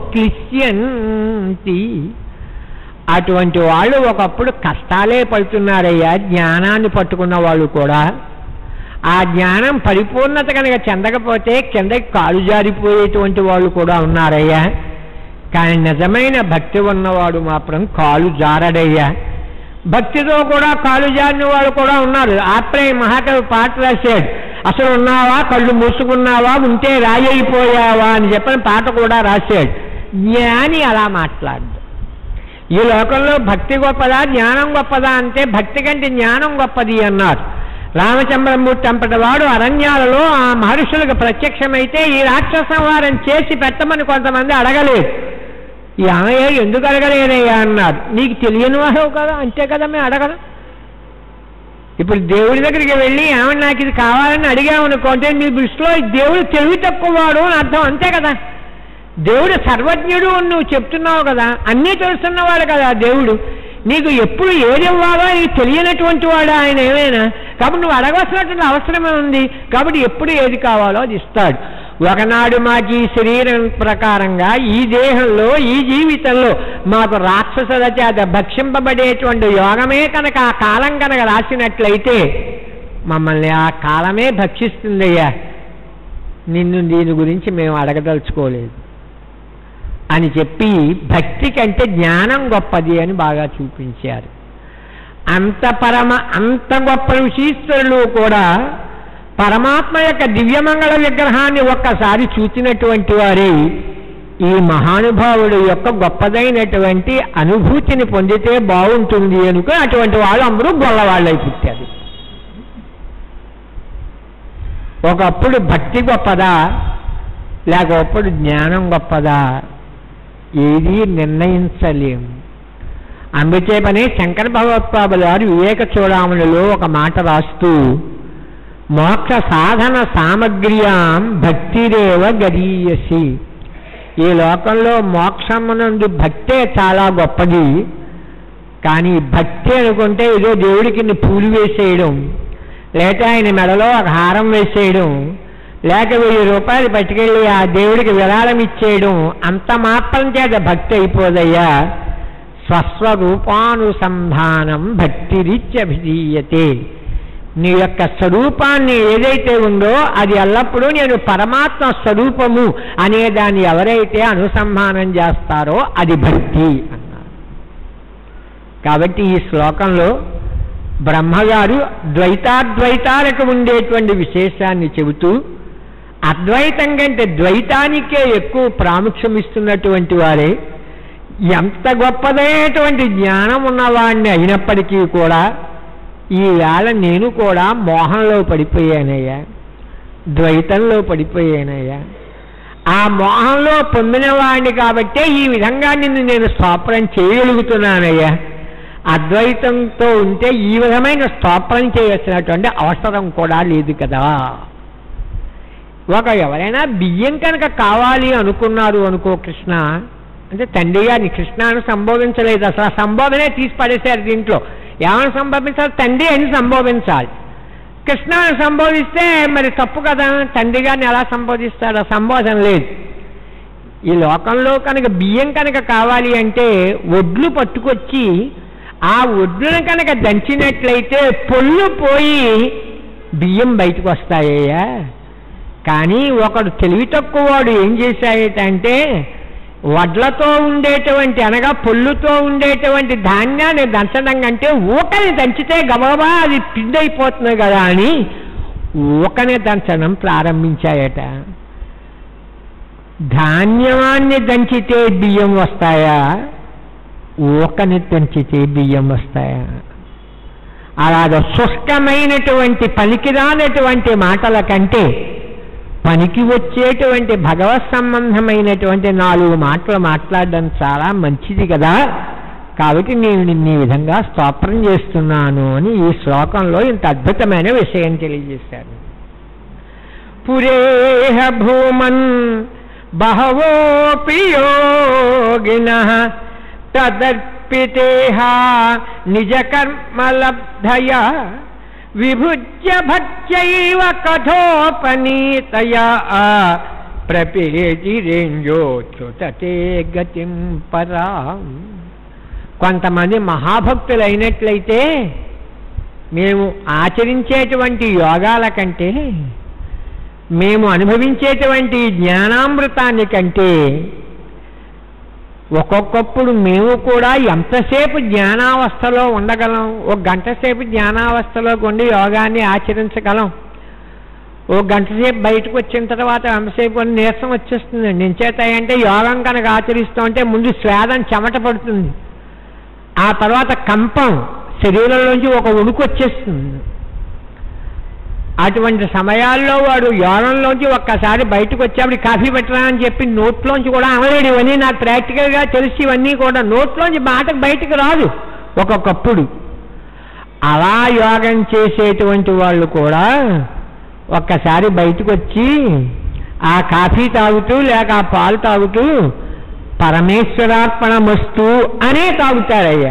క్లిశ్యంతి, అటువంటి వాళ్ళు ఒకప్పుడు కష్టాలే పడుతున్నారయ్యా జ్ఞానాన్ని పట్టుకున్న వాళ్ళు కూడా. ఆ జ్ఞానం పరిపూర్ణత కనుక చెందకపోతే కిందకి కాలు జారిపోయేటువంటి వాళ్ళు కూడా ఉన్నారయ్యా. కానీ నిజమైన భక్తి ఉన్నవాడు మాత్రం కాలు జారడయ్యా. భక్తితో కూడా కాలు జారిన వాళ్ళు కూడా ఉన్నారు. ఆత్రేయ మహాకవి పాట రాశాడు, అసలు ఉన్నావా, కళ్ళు మూసుకున్నావా, ఉంటే రాయి అయిపోయావా అని చెప్పని పాట కూడా రాశాడు. జ్ఞాని అలా మాట్లాడు. ఈ లోకంలో భక్తి గొప్పదా, జ్ఞానం గొప్పదా అంటే భక్తి కంటే జ్ఞానం గొప్పది అన్నారు. రామచంద్రమూర్తి అంతటి వాడు అరణ్యాలలో ఆ మహర్షులకు ప్రత్యక్షమైతే ఈ రాక్షస సంహారం చేసి పెట్టమని కొంతమంది అడగలేదు. ఈ ఆమె ఎందుకు అడగలేదయ్యా అన్నారు. నీకు తెలియని వాడు కదా, అంతే కదా, మేము అడగను. ఇప్పుడు దేవుడి దగ్గరికి వెళ్ళి ఏమన్నా నాకు ఇది కావాలని అడిగామనుకోంటే మీ దృష్టిలో దేవుడు తెలివి తక్కువవాడు అని అర్థం, అంతే కదా. దేవుడు సర్వజ్ఞుడు అని నువ్వు చెప్తున్నావు కదా, అన్నీ తెలుస్తున్నవాడు కదా దేవుడు. నీకు ఎప్పుడు ఏది ఇవ్వాలో నీకు తెలియనటువంటి వాడు ఆయన ఏమైనా. కాబట్టి నువ్వు అడగవలసినటువంటి అవసరమే ఉంది. కాబట్టి ఎప్పుడు ఏది కావాలో అది ఇస్తాడు. ఒకనాడు మాకు ఈ శరీరం ప్రకారంగా ఈ దేహంలో ఈ జీవితంలో మాకు రాక్షసుల చేత భక్షింపబడేటువంటి యోగమే కనుక ఆ కాలం కనుక రాసినట్లయితే మమ్మల్ని ఆ కాలమే భక్షిస్తుందయ్యా. నిన్ను దీని గురించి మేము అడగదలుచుకోలేదు అని చెప్పి భక్తి కంటే జ్ఞానం గొప్పది అని బాగా చూపించారు. అంత గొప్ప ఋషీశ్వరులు కూడా పరమాత్మ యొక్క దివ్యమంగళ విగ్రహాన్ని ఒక్కసారి చూసినటువంటి వారే ఈ మహానుభావుడు యొక్క గొప్పదైనటువంటి అనుభూతిని పొందితే బాగుంటుంది అనుకుని అటువంటి వాళ్ళు అందరూ గొల్లవాళ్ళై పుట్టారు. ఒకప్పుడు భక్తి గొప్పదా లేకపోతే జ్ఞానం గొప్పదా ఏది నిర్ణయించలేము. అందుచేతనే శంకర భగవత్పాదులు వారు వివేక చూడామణిలో ఒక మాట రాస్తూ, మోక్ష సాధన సామగ్ర్యాం భక్తిరేవ గరీయసి, ఈ లోకంలో మోక్షమునందు భక్తే చాలా గొప్పది. కానీ భక్తి అనుకుంటే ఏదో దేవుడికి పూలు వేసేయడం, లేక ఆయన మెడలో ఒక హారం వేసేయడం, లేక 1000 రూపాయలు పట్టుకెళ్ళి ఆ దేవుడికి విరాళం ఇచ్చేయడం అంత మాత్రం చేత భక్తి అయిపోదయ్యా. స్వస్వరూపానుసంధానం భక్తిరిత్యభిధీయతే, నీ యొక్క స్వరూపాన్ని ఏదైతే ఉందో అది ఎల్లప్పుడూ నేను పరమాత్మ స్వరూపము అనే దాన్ని ఎవరైతే అనుసంధానం చేస్తారో అది భక్తి అన్నారు. కాబట్టి ఈ శ్లోకంలో బ్రహ్మగారు ద్వైతాద్వైతాలకు ఉండేటువంటి విశేషాన్ని చెబుతూ అద్వైతం కంటే ద్వైతానికే ఎక్కువ ప్రాముఖ్యం ఇస్తున్నటువంటి వారే ఎంత గొప్పదైనటువంటి జ్ఞానం ఉన్నవాడిని అయినప్పటికీ కూడా ఈవేళ నేను కూడా మోహంలో పడిపోయానయ్యా, ద్వైతంలో పడిపోయానయ్యా. ఆ మోహంలో పొందిన వాడిని కాబట్టే ఈ విధంగా నిన్ను నేను స్తోత్రం చేయగలుగుతున్నానయ్యా. అద్వైతంతో ఉంటే ఈ విధమైన స్తోత్రం చేయవలసినటువంటి అవసరం కూడా లేదు కదా. ఎవరైనా బియ్యం కనుక కావాలి అనుకున్నారు అనుకో, కృష్ణ అంటే తండ్రి గారిని కృష్ణను సంబోధించలేదు, అసలు ఆ సంబోధనే తీసి పడేశారు. దీంట్లో ఏమైనా సంబోధించాలి? తండ్రి అని సంబోధించాలి. కృష్ణను సంబోధిస్తే మరి తప్పు కదా, తండ్రి గారిని ఎలా సంబోధిస్తాడు? ఆ సంబోధన లేదు. ఈ లోకంలో కనుక బియ్యం కనుక కావాలి అంటే ఒడ్లు పట్టుకొచ్చి ఆ ఒడ్లను కనుక దంచినట్లయితే పొల్లు పోయి బియ్యం బయటకు వస్తాయ్యా. కానీ ఒకడు తెలివి తక్కువవాడు ఏం చేశాయటంటే వడ్లతో ఉండేటువంటి అనగా పొల్లుతో ఉండేటువంటి ధాన్యాన్ని దంచడం కంటే ఊకని దంచితే గబగబా అది పిండైపోతుంది కదా అని ఊకనే దంచడం ప్రారంభించాయట. ధాన్యాన్ని దంచితే బియ్యం వస్తాయా, ఊకని దంచితే బియ్యం వస్తాయా? అలాగే శుష్కమైనటువంటి పనికిరానటువంటి మాటల కంటే పనికి వచ్చేటువంటి భగవత్ సంబంధమైనటువంటి 4 మాటలు మాట్లాడడం చాలా మంచిది కదా. కాబట్టి నేను నిన్ను ఈ విధంగా స్తోత్రం చేస్తున్నాను అని ఈ శ్లోకంలో ఇంత అద్భుతమైన విషయం తెలియజేశారు. పురేహ భూమన్ బహవోపి యోగినః తదర్పితేహ నిజ కర్మలబ్ధయా విభుజ్య భక్త్యైవ కథోపనీతయా ప్రపేతిరేంజోచ్యుతే గతిం పరాం. కొంతమంది మహాభక్తులు అయినట్లయితే మేము ఆచరించేటువంటి యోగాల కంటే, మేము అనుభవించేటువంటి జ్ఞానామృతాన్ని కంటే ఒక్కొక్కప్పుడు మేము కూడా ఎంతసేపు జ్ఞానావస్థలో ఉండగలం? 1 గంట సేపు జ్ఞానావస్థలోకి ఉండి యోగాన్ని ఆచరించగలం. 1 గంట సేపు బయటకు వచ్చిన తర్వాత ఎంతసేపు కొన్ని నీరసం వచ్చేస్తుందండి. ఎంచేత అంటే యోగం కనుక ఆచరిస్తూ ఉంటే ముందు స్వేదం చెమట పడుతుంది, ఆ తర్వాత కంపం శరీరంలోంచి ఒక వణుకు వచ్చేస్తుంది. అటువంటి సమయాల్లో వాడు యోగంలోంచి ఒక్కసారి బయటకు వచ్చేప్పుడు కాఫీ పెట్టరా అని చెప్పి నోట్లోంచి కూడా అనలేడు. ఇవన్నీ నాకు ప్రాక్టికల్గా తెలిసి ఇవన్నీ కూడా నోట్లోంచి మాటకు బయటకు రాదు ఒక్కొక్కప్పుడు. అలా యోగం చేసేటువంటి వాళ్ళు కూడా ఒక్కసారి బయటకు వచ్చి ఆ కాఫీ తాగుతూ లేక ఆ పాలు తాగుతూ పరమేశ్వరార్పణమస్తు అనే తాగుతారయ్యా.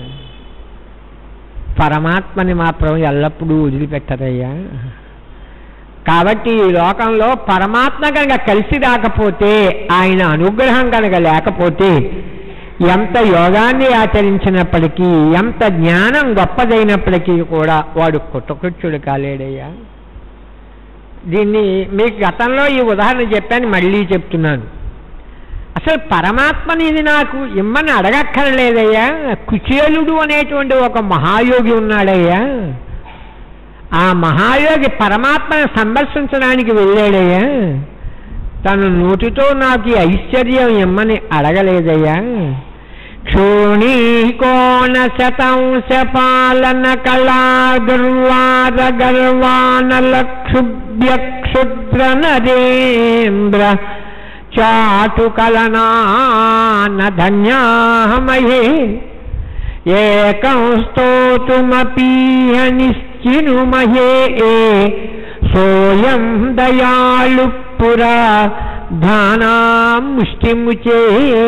పరమాత్మని మాత్రం ఎల్లప్పుడూ వదిలిపెట్టరయ్యా. కాబట్టి ఈ లోకంలో పరమాత్మ కనుక కలిసి రాకపోతే, ఆయన అనుగ్రహం కనుక లేకపోతే ఎంత యోగాన్ని ఆచరించినప్పటికీ, ఎంత జ్ఞానం గొప్పదైనప్పటికీ కూడా వాడు కుటకృత్యుడు కాలేడయ్యా. దీన్ని మీకు గతంలో ఈ ఉదాహరణ చెప్పాను, మళ్ళీ చెప్తున్నాను. అసలు పరమాత్మని ఇది నాకు ఇమ్మని అడగక్కర్లేదయ్యా. కుచేలుడు అనేటువంటి ఒక మహాయోగి ఉన్నాడయ్యా. ఆ మహాయోగి పరమాత్మను సందర్శించడానికి వెళ్ళాడయ్యా. తను నోటితో నాకు ఈ ఐశ్వర్యం ఇమ్మని అడగలేదయ్యా. క్షోణీకోణ శతంశ పాలన కళా దుర్వాద గర్వానల క్షుభ్య క్షుద్ర నరేంద్ర చాటుకలనాన ధన్యామయే ఏకం స్తోతుమపీహ నిశ్చినుమహే సోయం దయాళు పురా ధానాముష్టిముచే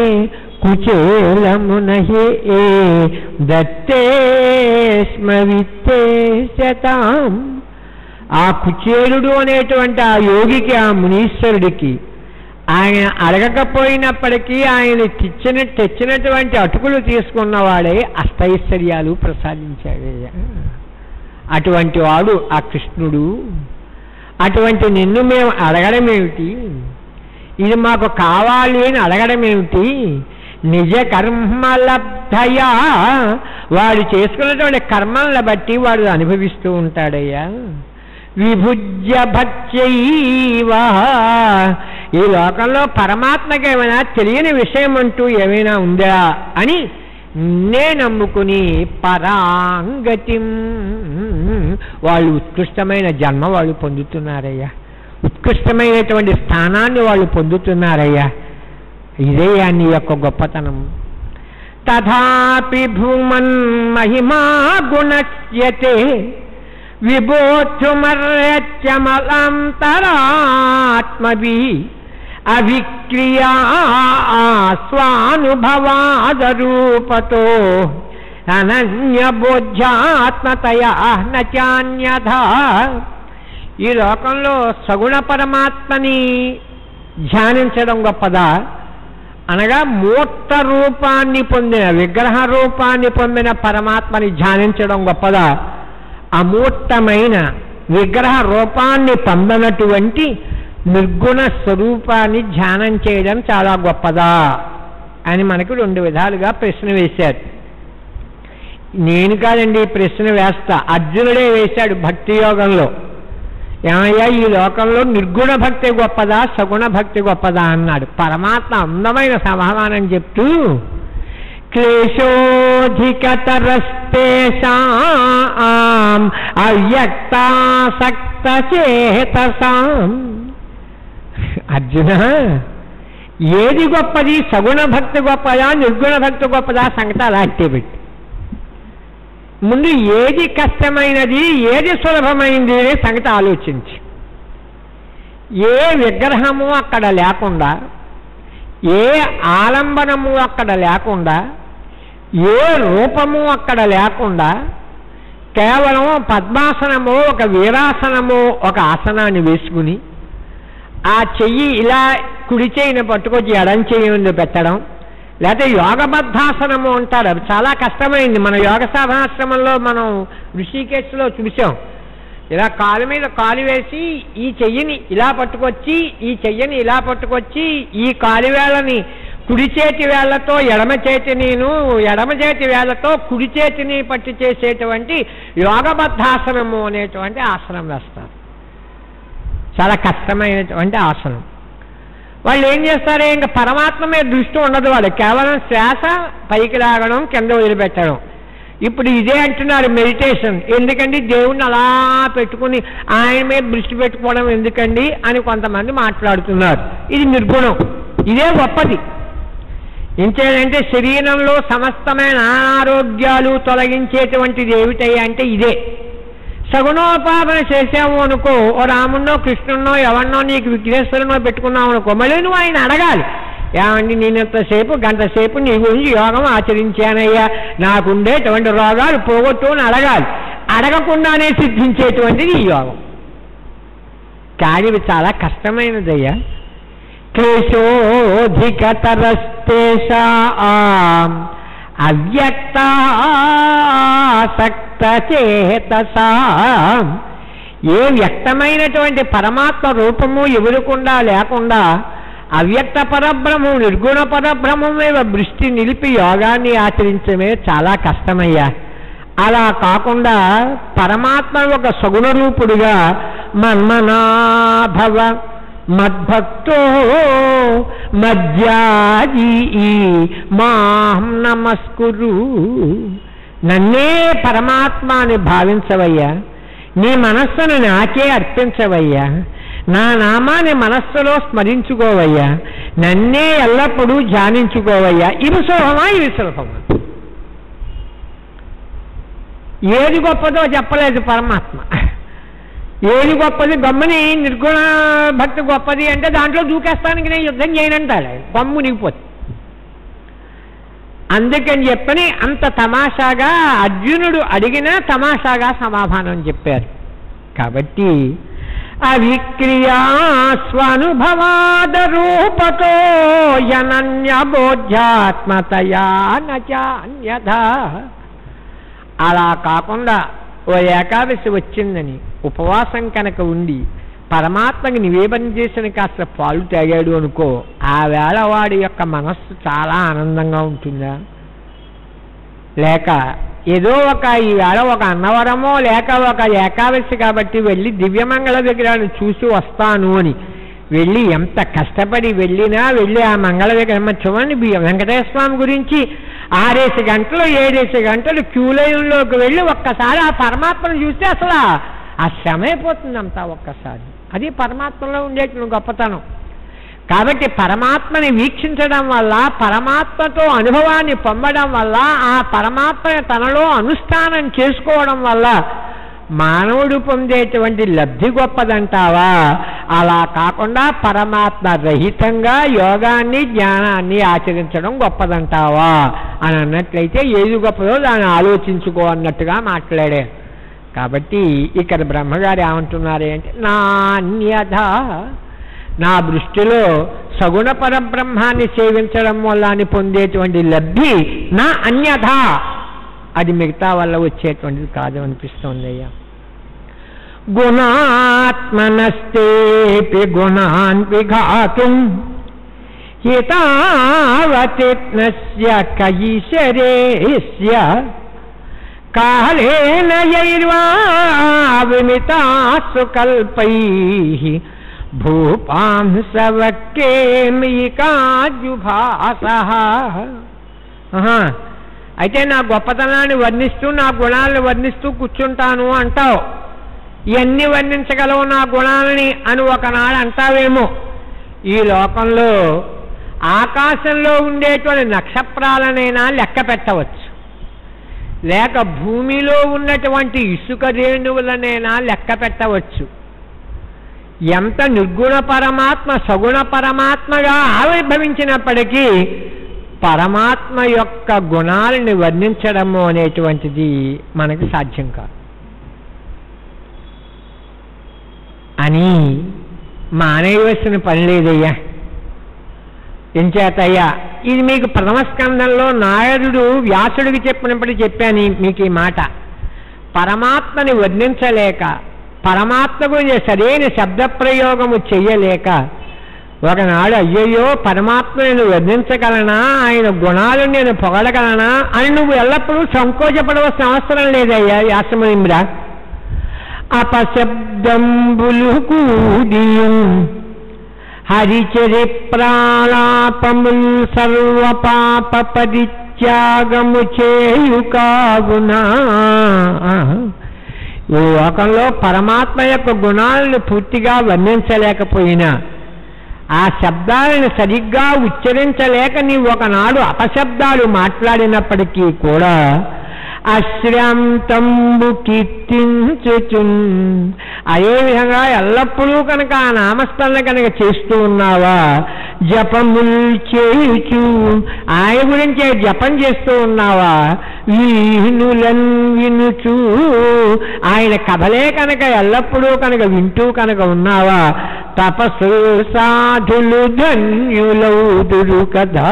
కుచేలమునహే దత్తే స్మ విత్తే శతాం. ఆ కుచేలుడు అనేటువంటి ఆ యోగికి, ఆ మునీశ్వరుడికి ఆయన అడగకపోయినప్పటికీ ఆయన తెచ్చినటువంటి అటుకులు తీసుకున్నవాడే అష్టైశ్వర్యాలు ప్రసాదించాడయ్యా. అటువంటి వాడు ఆ కృష్ణుడు. అటువంటి నిన్ను మేము అడగడం ఏమిటి, ఇది మాకు కావాలి అని అడగడం ఏమిటి? నిజ కర్మలబ్ధయా, వాడు చేసుకున్నటువంటి కర్మలను బట్టి వాడు అనుభవిస్తూ ఉంటాడయ్యా. విభుజ్య భక్త్యైవ. ఈ లోకంలో పరమాత్మకి ఏమైనా తెలియని విషయం అంటూ ఏమైనా ఉందా అని నిన్నే నమ్ముకుని పరాంగతిం, వాళ్ళు ఉత్కృష్టమైన జన్మ వాళ్ళు పొందుతున్నారయ్యా, ఉత్కృష్టమైనటువంటి స్థానాన్ని వాళ్ళు పొందుతున్నారయ్యా. ఇదే నీ యొక్క గొప్పతనం. తథాపి భూమన్ మహిమా గుణస్యతే విభోత్రుమర్యత్యమలాంతరాత్మభి అవిక్రియా స్వానుభవాదరూపతో అనన్యబోధ్యాత్మతయా నచాన్యథా. ఈ లోకంలో సగుణ పరమాత్మని ధ్యానించడం గొప్పదా, అనగా మూర్త రూపాన్ని పొందిన విగ్రహ రూపాన్ని పొందిన పరమాత్మని ధ్యానించడం గొప్పదా, అమూర్తమైన విగ్రహ రూపాన్ని పొందనటువంటి నిర్గుణ స్వరూపాన్ని ధ్యానం చేయడం చాలా గొప్పదా అని మనకు రెండు విధాలుగా ప్రశ్న వేశారు. నేను కాదండి ప్రశ్న వేస్తా, అర్జునుడే వేశాడు భక్తి యోగంలో. ఏమయ్యా ఈ లోకంలో నిర్గుణ భక్తి గొప్పదా సగుణ భక్తి గొప్పదా అన్నాడు. పరమాత్మ అందమైన సమాధానం చెప్తూ క్లేశోధికతరస్తేషాం అవ్యక్తాసక్తచేతసాం. అర్జున, ఏది గొప్పది, సగుణ భక్తి గొప్పదా నిర్గుణ భక్తి గొప్పదా సంగతి అలాంటి పెట్టి ముందు ఏది కష్టమైనది ఏది సులభమైంది అనే సంగతి ఆలోచించి, ఏ విగ్రహము అక్కడ లేకుండా, ఏ ఆలంబనము అక్కడ లేకుండా, ఏ రూపము అక్కడ లేకుండా, కేవలం పద్మాసనము ఒక వీరాసనము ఒక ఆసనాన్ని వేసుకుని ఆ చెయ్యి ఇలా కుడి చెయ్యిని పట్టుకొచ్చి ఎడం చెయ్యి ముందు పెట్టడం, లేకపోతే యోగబద్ధాసనము అంటారు. అది చాలా కష్టమైంది. మన యోగ సాధనాశ్రమంలో మనం ఋషికేశ్లో చూసాం. ఇలా కాలు మీద కాలు వేసి ఈ చెయ్యిని ఇలా పట్టుకొచ్చి ఈ చెయ్యిని ఇలా పట్టుకొచ్చి ఈ కాలు వేళ్ళని కుడి చేతి వేళ్లతో ఎడమ చేతి వేళ్లతో కుడి చేతిని పట్టి చేసేటువంటి యోగబద్ధాసనము అనేటువంటి ఆసనం వేస్తారు. చాలా కష్టమైనటువంటి ఆసనం. వాళ్ళు ఏం చేస్తారు, ఇంకా పరమాత్మ మీద దృష్టి ఉండదు, వాళ్ళు కేవలం శ్వాస పైకి లాగడం కింద వదిలిపెట్టడం. ఇప్పుడు ఇదే అంటున్నారు మెడిటేషన్. ఎందుకండి దేవుణ్ణి అలా పెట్టుకుని ఆయన మీద దృష్టి పెట్టుకోవడం ఎందుకండి అని కొంతమంది మాట్లాడుతున్నారు. ఇది నిర్గుణం, ఇదే గొప్పది. ఇంకేంటంటే శరీరంలో సమస్తమైన అనారోగ్యాలు తొలగించేటువంటిది ఏమిటయ్యా అంటే ఇదే. సగుణోపాసన చేసాము అనుకో, ఓ రామున్నో కృష్ణున్నో ఎవరినో నీకు విఘ్నేశ్వరునో పెట్టుకున్నావు అనుకో, మళ్ళీ నువ్వు ఆయన అడగాలి, ఏమండి నేనంతసేపు గంట సేపు నీ గురించి యోగం ఆచరించానయ్యా, నాకుండేటువంటి రోగాలు పోగొట్టు అని అడగాలి. అడగకుండానే సిద్ధించేటువంటిది ఈ యోగం. కానీ ఇది చాలా కష్టమైనదయ్యా. క్లేశోధికతరస్తేషాం అవ్యక్తాసక్తచేతసాం. ఏ వ్యక్తమైనటువంటి పరమాత్మ రూపము ఎదురుకుండా లేకుండా అవ్యక్త పరబ్రహ్మం నిర్గుణ పరబ్రహ్మం మీద దృష్టి నిలిపి యోగాన్ని ఆచరించడమే చాలా కష్టమయ్యా. అలా కాకుండా పరమాత్మ ఒక సగుణ రూపుడుగా మన్మనాభవ మద్భక్తో మధ్యాజీ మాం నమస్కురు. నన్నే పరమాత్మ అని భావించవయ్యా, నీ మనస్సును నాకే అర్పించవయ్యా, నా నామాన్ని మనస్సులో స్మరించుకోవయ్యా, నన్నే ఎల్లప్పుడూ ధ్యానించుకోవయ్యా. ఇవి సులభమా ఇవి సులభమా? ఏది గొప్పదో చెప్పలేదు పరమాత్మ. ఏది గొప్పది గమ్ముని నిర్గుణ భక్తి గొప్పది అంటే దాంట్లో దూకేస్తానికి నేను యుద్ధం చేయనంటాడు, గమ్ము నిగిపోతుంది. అందుకని చెప్పని అంత తమాషాగా అర్జునుడు అడిగినా తమాషాగా సమాధానం చెప్పారు. కాబట్టి అవిక్రియా స్వనుభవాద రూపతో యనన్యబోధ్యాత్మతయా నచాన్యథా. అలా కాకుండా ఓ ఏకాదశి వచ్చిందని ఉపవాసం కనుక ఉండి పరమాత్మకి నివేదన చేసిన కాస్త పాలు తాగాడు అనుకో, ఆ వేళ వాడి యొక్క మనస్సు చాలా ఆనందంగా ఉంటుందా? లేక ఏదో ఒక ఈవేళ ఒక అన్నవరమో లేక ఒక ఏకాదశి కాబట్టి వెళ్ళి దివ్యమంగళ విగ్రహాన్ని చూసి వస్తాను అని వెళ్ళి ఎంత కష్టపడి వెళ్ళినా వెళ్ళి ఆ మంగళ విగ్రహం చూడండి. వెంకటేశ్వర స్వామి గురించి 6 గంటలు 7 గంటలు క్యూ లైన్లోకి వెళ్ళి ఒక్కసారి ఆ పరమాత్మను చూస్తే అసలు ఆ శ్రమ అయిపోతుంది అంతా ఒక్కసారి. అది పరమాత్మలో ఉండేటువంటి గొప్పతనం. కాబట్టి పరమాత్మని వీక్షించడం వల్ల, పరమాత్మతో అనుభవాన్ని పొందడం వల్ల, ఆ పరమాత్మని తనలో అనుష్ఠానం చేసుకోవడం వల్ల మానవుడు పొందేటువంటి లబ్ధి గొప్పదంటావా? అలా కాకుండా పరమాత్మ రహితంగా యోగాన్ని జ్ఞానాన్ని ఆచరించడం గొప్పదంటావా అని అన్నట్లయితే ఏది గొప్పదో దాన్ని ఆలోచించుకో అన్నట్టుగా మాట్లాడే. కాబట్టి ఇక్కడ బ్రహ్మగారు ఏమంటున్నారు అంటే, నాణ్యత నా దృష్టిలో సగుణ పరబ్రహ్మాన్ని సేవించడం వల్ల పొందేటువంటి లబ్ధి నా అన్యథ, అది మిగతా వల్ల వచ్చేటువంటిది కాదు అనిపిస్తోంది అయ్యా. గుణాత్మనస్తేపి గుణాన్ విఘాతుం హితావతిత్నస్య కైశరేస్య కాలేన యైర్వా విమితాసు కల్పైః భూపాంసవక్కేమికాజుభాసః. అయితే నా గొప్పతనాన్ని వర్ణిస్తూ నా గుణాలను వర్ణిస్తూ కూర్చుంటాను అంటావు. ఇవన్నీ వర్ణించగలవు నా గుణాలని అని ఒకనాడు అంటావేమో. ఈ లోకంలో ఆకాశంలో ఉండేటువంటి నక్షత్రాలనైనా లెక్క పెట్టవచ్చు, లేక భూమిలో ఉన్నటువంటి ఇసుక రేణువులనైనా లెక్క పెట్టవచ్చు. ఎంత నిర్గుణ పరమాత్మ సగుణ పరమాత్మగా ఆవిర్భవించినప్పటికీ పరమాత్మ యొక్క గుణాలని వర్ణించడము అనేటువంటిది మనకి సాధ్యం కాదు అని మానేయవలసిన పని లేదయ్యా. ఎంచేతయ్యా, ఇది మీకు ప్రథమ స్కందంలో నారదుడు వ్యాసుడికి చెప్పినప్పుడు చెప్పాను మీకు ఈ మాట. పరమాత్మని వర్ణించలేక, పరమాత్మకు సరైన శబ్ద ప్రయోగము చెయ్యలేక ఒకనాడు అయ్యయ్యో పరమాత్మ నేను వర్ణించగలనా, ఆయన గుణాలు నేను పొగడగలనా అని నువ్వు ఎల్లప్పుడూ సంకోచపడవలసిన అవసరం లేదయ్యా వ్యాసమునిమ్రా. అపశబ్దంబులు కూడియు హరిచరి ప్రాళాపముల్ సర్వ పాప పరిత్యాగము చేయు కావునా. ఈ లోకంలో పరమాత్మ యొక్క గుణాలను పూర్తిగా వర్ణించలేకపోయినా, ఆ శబ్దాలను సరిగ్గా ఉచ్చరించలేక నీవు ఒకనాడు అపశబ్దాలు మాట్లాడినప్పటికీ కూడా అశ్రాంతంబు కీర్తించుచున్, అదేవిధంగా ఎల్లప్పుడూ కనుక ఆ నామస్మరణ కనుక చేస్తూ ఉన్నావా, జపముల్ చేయుచు ఆయన గురించే జపం చేస్తూ ఉన్నావా, వీణులన్ వినుచు ఆయన కథలే కనుక ఎల్లప్పుడూ కనుక వింటూ కనుక ఉన్నావా, తపస్సు సాధులు ధన్యులౌదురు కదా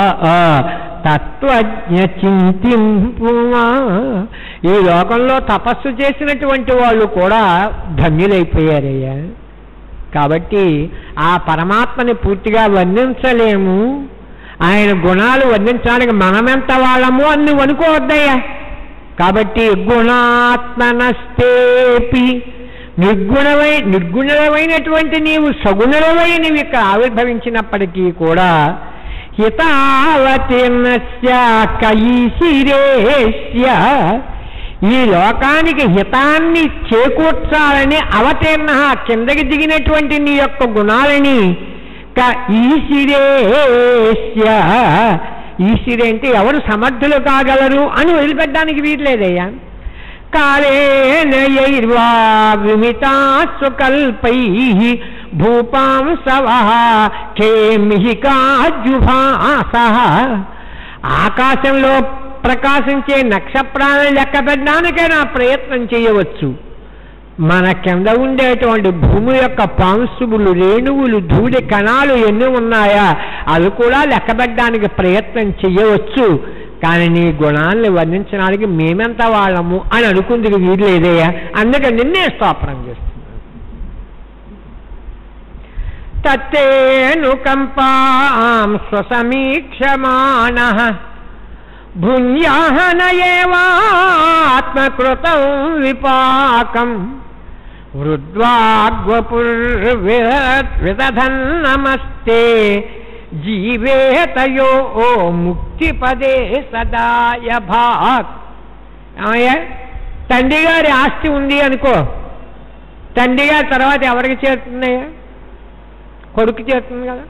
తత్వజ్ఞ చింతింపుమా. ఈ లోకంలో తపస్సు చేసినటువంటి వాళ్ళు కూడా ధన్యులైపోయారయ్యా. కాబట్టి ఆ పరమాత్మని పూర్తిగా వర్ణించలేము, ఆయన గుణాలు వర్ణించడానికి మనమెంత వాళ్ళము అని నువ్వు అనుకోవద్దయ్యా. కాబట్టి గుణాత్మనస్తేపి, నిర్గుణమైనటువంటి నీవు సగుణులవై నీవు ఇక్కడ ఆవిర్భవించినప్పటికీ కూడా హితావతీర్ణస్య కైశిరేస్య, ఈ లోకానికి హితాన్ని చేకూర్చాలని అవతీర్ణ కిందకి దిగినటువంటి నీ యొక్క గుణాలని ఈశిరేస్య, ఈశిరే అంటే ఎవరు సమర్థులు కాగలరు అని వదిలిపెట్టడానికి వీర్లేదయ్యా. కాళేనయైర్వా విమితాసు కల్పైః భూపాంసవః కేమిహికాజుభాసః. ఆకాశంలో ప్రకాశించే నక్షత్రాలను లెక్క పెట్టడానికైనా ప్రయత్నం చేయవచ్చు. మన కింద ఉండేటువంటి భూమి యొక్క పాంశువులు, రేణువులు, ధూళి కణాలు ఎన్ని ఉన్నాయా అవి కూడా లెక్క పెట్టడానికి ప్రయత్నం చేయవచ్చు. కానీ నీ గుణాలను వర్ణించడానికి మేమెంత వాళ్ళము అని అనుకుందుకు వీర్లేదయ్యా. అందుకని నిన్నే స్తోత్రం చేస్తున్నాను. తత్తేను కంపాం స్వసమీక్షమాణః భుంయాహనయేవాత్మకృతం విపాకం వృద్వాగ్వపుర్విదధన్నమస్తే జీవేతయో ముక్తిపదే సదాయ భాక్. తండ్రి గారి ఆస్తి ఉంది అనుకో, తండ్రి గారి తర్వాత ఎవరికి చేరుతుందయ్యా? కొడుకు చేరుతుంది కదా.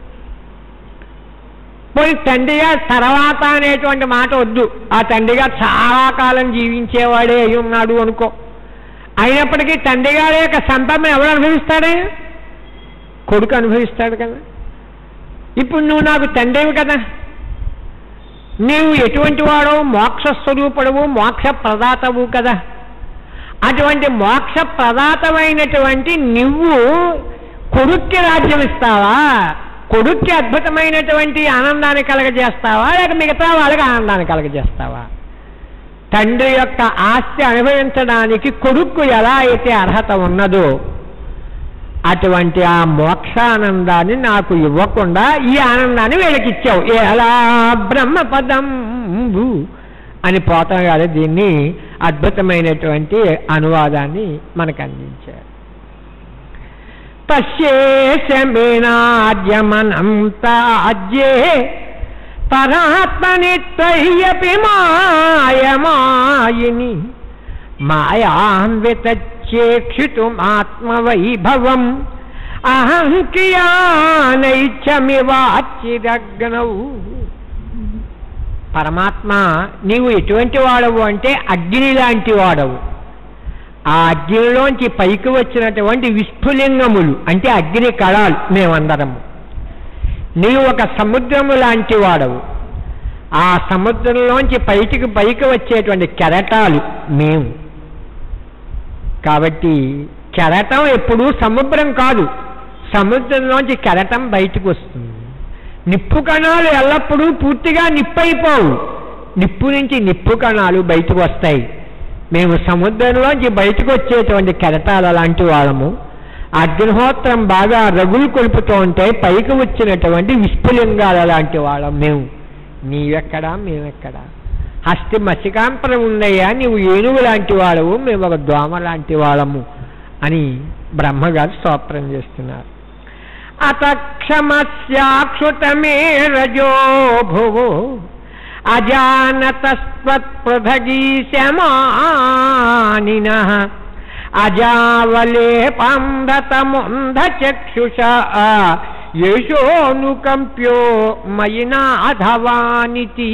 పోయి తండ్రి గారి తర్వాత అనేటువంటి మాట వద్దు, ఆ తండ్రి గారు చాలా కాలం జీవించేవాడే అయి ఉన్నాడు అనుకో. అయినప్పటికీ తండ్రి గారి యొక్క సంపద ఎవరు అనుభవిస్తాడయ్యా? కొడుకు అనుభవిస్తాడు కదా. ఇప్పుడు నువ్వు నాకు తండ్రివి కదా, నీవు ఎటువంటి వాడవు? మోక్ష స్వరూపుడవు, మోక్ష ప్రదాతవు కదా. అటువంటి మోక్ష ప్రదాతమైనటువంటి నువ్వు కొడుక్కి రాజ్యం ఇస్తావా? కొడుక్కి అద్భుతమైనటువంటి ఆనందాన్ని కలగజేస్తావా, లేక మిగతా వాళ్ళకి ఆనందాన్ని కలగజేస్తావా? తండ్రి యొక్క ఆస్తి అనుభవించడానికి కొడుక్కు ఎలా అయితే అర్హత ఉన్నదో అటువంటి ఆ మోక్షానందాన్ని నాకు ఇవ్వకుండా ఈ ఆనందాన్ని వీళ్ళకి ఇచ్చావు. ఎలా బ్రహ్మపదం అని పోతన గారు దీన్ని అద్భుతమైనటువంటి అనువాదాన్ని మనకు అందించారు. తస్యేషమేనాద్యమనం తాజ్యే పరాత్మనిత్వయ్యపి మాయమాయిని మాయాన్వితచ్చేక్షితుమాత్మవైభవం అహం కియానైచ్చమివాచ్చిరగ్నౌ. పరమాత్మ నీవు ఎటువంటి వాడవు అంటే అగ్ని లాంటి వాడవు. ఆ అగ్నిలోంచి పైకి వచ్చినటువంటి విస్ఫులింగములు అంటే అగ్ని కళాలు మేమందరము. నీవు ఒక సముద్రము లాంటి వాడవు. ఆ సముద్రంలోంచి పైకి వచ్చేటువంటి కెరటాలు మేము. కాబట్టి కెరటం ఎప్పుడూ సముద్రం కాదు, సముద్రంలోంచి కెరటం బయటకు వస్తుంది. నిప్పు కణాలు ఎల్లప్పుడూ పూర్తిగా నిప్పైపోవు, నిప్పు నుంచి నిప్పు కణాలు బయటకు వస్తాయి. మేము సముద్రంలోంచి బయటకు వచ్చేటువంటి కెరటాల లాంటి వాళ్ళము. అగ్నిహోత్రం బాగా రగులు కొలుపుతూ ఉంటే పైకి వచ్చినటువంటి విస్ఫులింగాల లాంటి వాళ్ళం మేము. నీవెక్కడా మేమెక్కడా? హస్తి మసికాంపరం ఉందయ్యా, నీవు ఏనుగు లాంటి వాడవు, మేము ఒక దోమ లాంటి వాళ్ళము అని బ్రహ్మగారు స్తోత్రం చేస్తున్నారు. అతక్షమస్యాక్షుతమే రజో భువో అజానతస్త్వత్పృథగీశమానినః అజావలేపాంధతముంధచక్షుషా యేషోనుకంప్యో మయినాధవానితి.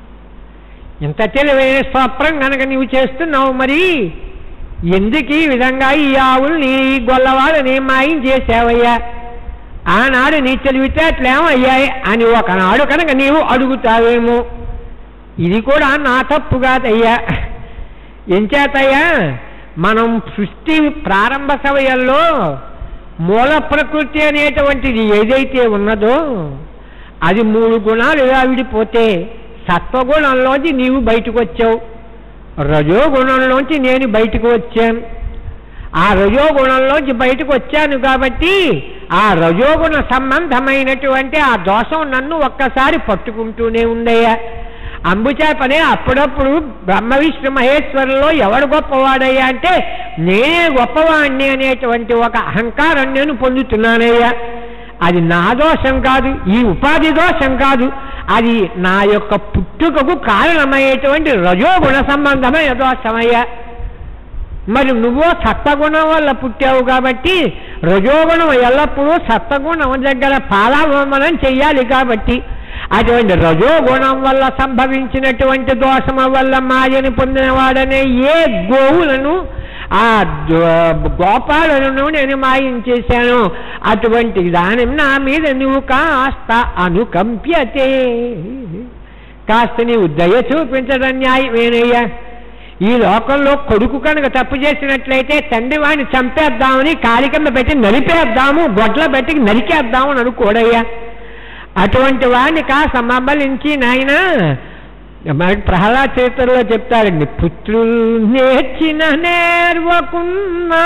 ఇంత తెలివైన స్తోత్రం కనుక నీవు చేస్తున్నావు, మరి ఎందుకు ఈ విధంగా ఈ ఆవుల్ని గొల్లవాళ్ళని మాయం చేసావయ్యా? ఆనాడు నీ తెలివితేటలేమయ్యాయి అని ఒకనాడు కనుక నీవు అడుగుతావేమో. ఇది కూడా నా తప్పు కాదయ్యా. ఎంచేతయ్యా, మనం సృష్టి ప్రారంభ సమయంలో మూల ప్రకృతి అనేటువంటిది ఏదైతే ఉన్నదో అది 3 గుణాలుగా విడిపోతే సత్వగుణంలోంచి నీవు బయటకు వచ్చావు, రజోగుణంలోంచి నేను బయటకు వచ్చాను. ఆ రజోగుణంలోంచి బయటకు వచ్చాను కాబట్టి ఆ రజోగుణ సంబంధమైనటువంటి ఆ దోషం నన్ను ఒక్కసారి పట్టుకుంటూనే ఉందయ్యా. అంబుచేపనే అప్పుడప్పుడు బ్రహ్మ విష్ణు మహేశ్వరులో ఎవడు గొప్పవాడయ్యా అంటే నేనే గొప్పవాణ్ణి అనేటువంటి ఒక అహంకారం నేను పొందుతున్నానయ్యా. అది నా దోషం కాదు, ఈ ఉపాధి దోషం కాదు, అది నా యొక్క పుట్టుకకు కారణమయ్యేటువంటి రజోగుణ సంబంధమైన దోషమయ్యా. మరి నువ్వు సత్వగుణం వల్ల పుట్టావు కాబట్టి రజోగుణం ఎల్లప్పుడూ సత్వగుణం దగ్గర పాలావమనం చెయ్యాలి. కాబట్టి అటువంటి రజోగుణం వల్ల సంభవించినటువంటి దోషము వల్ల మాయని పొందినవాడనే ఏ గోవులను ఆ గోపాలను నేను మాయం చేశాను. అటువంటి దాని నా మీద నువ్వు కాస్త అనుకంప్యతే, కాస్త నీవు దయ చూపించడం న్యాయమేనయ్యా. ఈ లోకంలో కొడుకు కనుక తప్పు చేసినట్లయితే తండ్రి వాడిని చంపేద్దామని కాలి కింద పెట్టి నలిపేద్దాము, గొడ్ల పెట్టి నరికేద్దాము అని అనుకోడయ్యా. అటువంటి వాడిని కాస్త మమ్మలించి నాయన మనకి ప్రహ్లాద చరిత్రలో చెప్తారండి, పుత్రులు నేర్చిన నేర్వకున్నా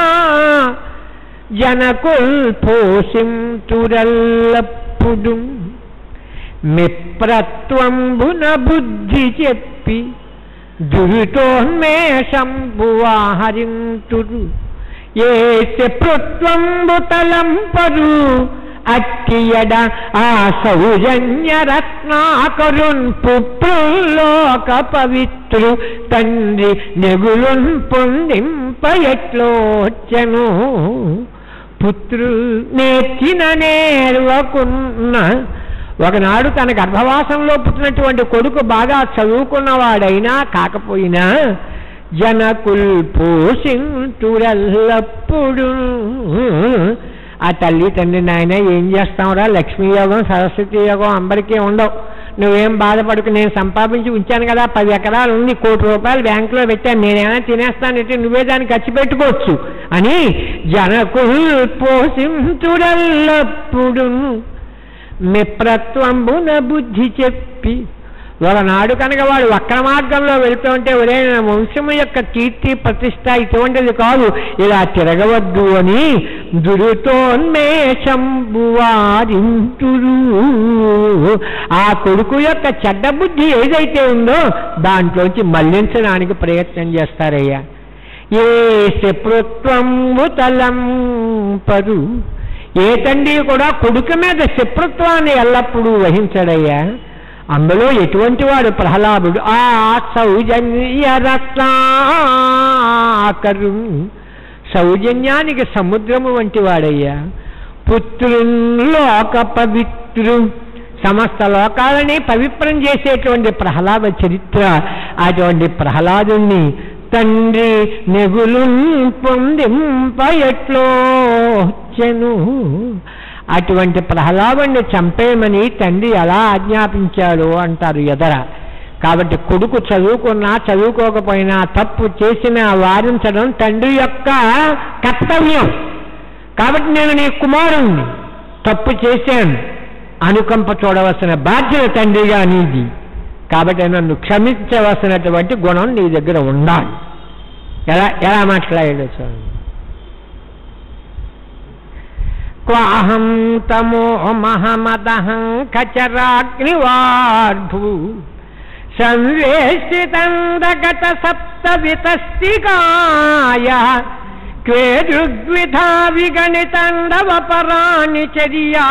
జనకుల్ పోషింతురల్లప్పుడు మెప్ప మిత్రత్వంబున బుద్ధి చెప్పి దురితోన్మేషంబువాహరింతురు ఏ శత్రుత్వంబు తలంపరు అట్టియడ ఆ సౌజన్య రత్నాకరున్ పుత్రుల్లోక పవిత్రు తండ్రి నెగులున్ పొందింప ఎట్లోచ్చను పుత్రు నేర్చిన నేర్వకున్న ఒకనాడు తన గర్భవాసంలో పుట్టినటువంటి కొడుకు బాగా చదువుకున్నవాడైనా కాకపోయినా జనకుల్ పోషింతురల్లప్పుడు ఆ తల్లి తండ్రి నాయన ఏం చేస్తావురా, లక్ష్మీ యోగం సరస్వతి యోగం అందరికీ ఉండవు, నువ్వేం బాధపడుకు, నేను సంపాదించి ఉంచాను కదా, 10 ఎకరాలు ఉంది, 1 కోటి రూపాయలు బ్యాంకులో పెట్టాను, నేనేమైనా తినేస్తానంటే నువ్వే దాన్ని ఖర్చు పెట్టుకోవచ్చు అని జనకుల్ పోషింతురల్లప్పుడు మిత్రత్వంబున బుద్ధి చెప్పి ఒకనాడు కనుక వాడు వక్ర మార్గంలో వెళ్తూ ఉంటే ఒరే వంశము యొక్క కీర్తి ప్రతిష్ట ఇటువంటిది కాదు, ఇలా తిరగవద్దు అని దురితోన్మేషంబువారింతురు ఆ కొడుకు యొక్క చెడ్డ బుద్ధి ఏదైతే ఉందో దాంట్లోంచి మళ్లించడానికి ప్రయత్నం చేస్తారయ్యా. ఏ శత్రుత్వంబు తలంపరు ఏ తండ్రి కూడా కొడుకు మీద శత్రుత్వాన్ని ఎల్లప్పుడూ వహించడయ్యా. అందులో ఎటువంటి వాడు ప్రహ్లాదుడు ఆ సౌజన్య రత్నాకరు సౌజన్యానికి సముద్రము వంటి వాడయ్యా. పుత్రుల్లోక పవిత్రు సమస్త లోకాలని పవిత్రం చేసేటువంటి ప్రహ్లాద చరిత్ర. అటువంటి ప్రహ్లాదుణ్ణి తండ్రి నెగులు పొందింప ఎట్లోచెను అటువంటి ప్రహ్లాదుని చంపేయమని తండ్రి ఎలా ఆజ్ఞాపించాడు అంటారు ఎదర. కాబట్టి కొడుకు చదువుకున్నా చదువుకోకపోయినా తప్పు చేసినా వారించడం తండ్రి యొక్క కర్తవ్యం. కాబట్టి నేను నీ కుమారుణ్ణి తప్పు చేశాను, అనుకంప చూడవలసిన బాధ్యత తండ్రిగా నీది, కాబట్టి నన్ను క్షమించవలసినటువంటి గుణం నీ దగ్గర ఉండాలి. ఎలా మాట్లాడాడు చూడండి. క్వాహం తమో మహమదహం కచరాగ్నివార్భూ సంవేష్టితందగత సప్తవితస్తికాయ క్వే దృగ్విధా విగణితండవపరాణి చర్యా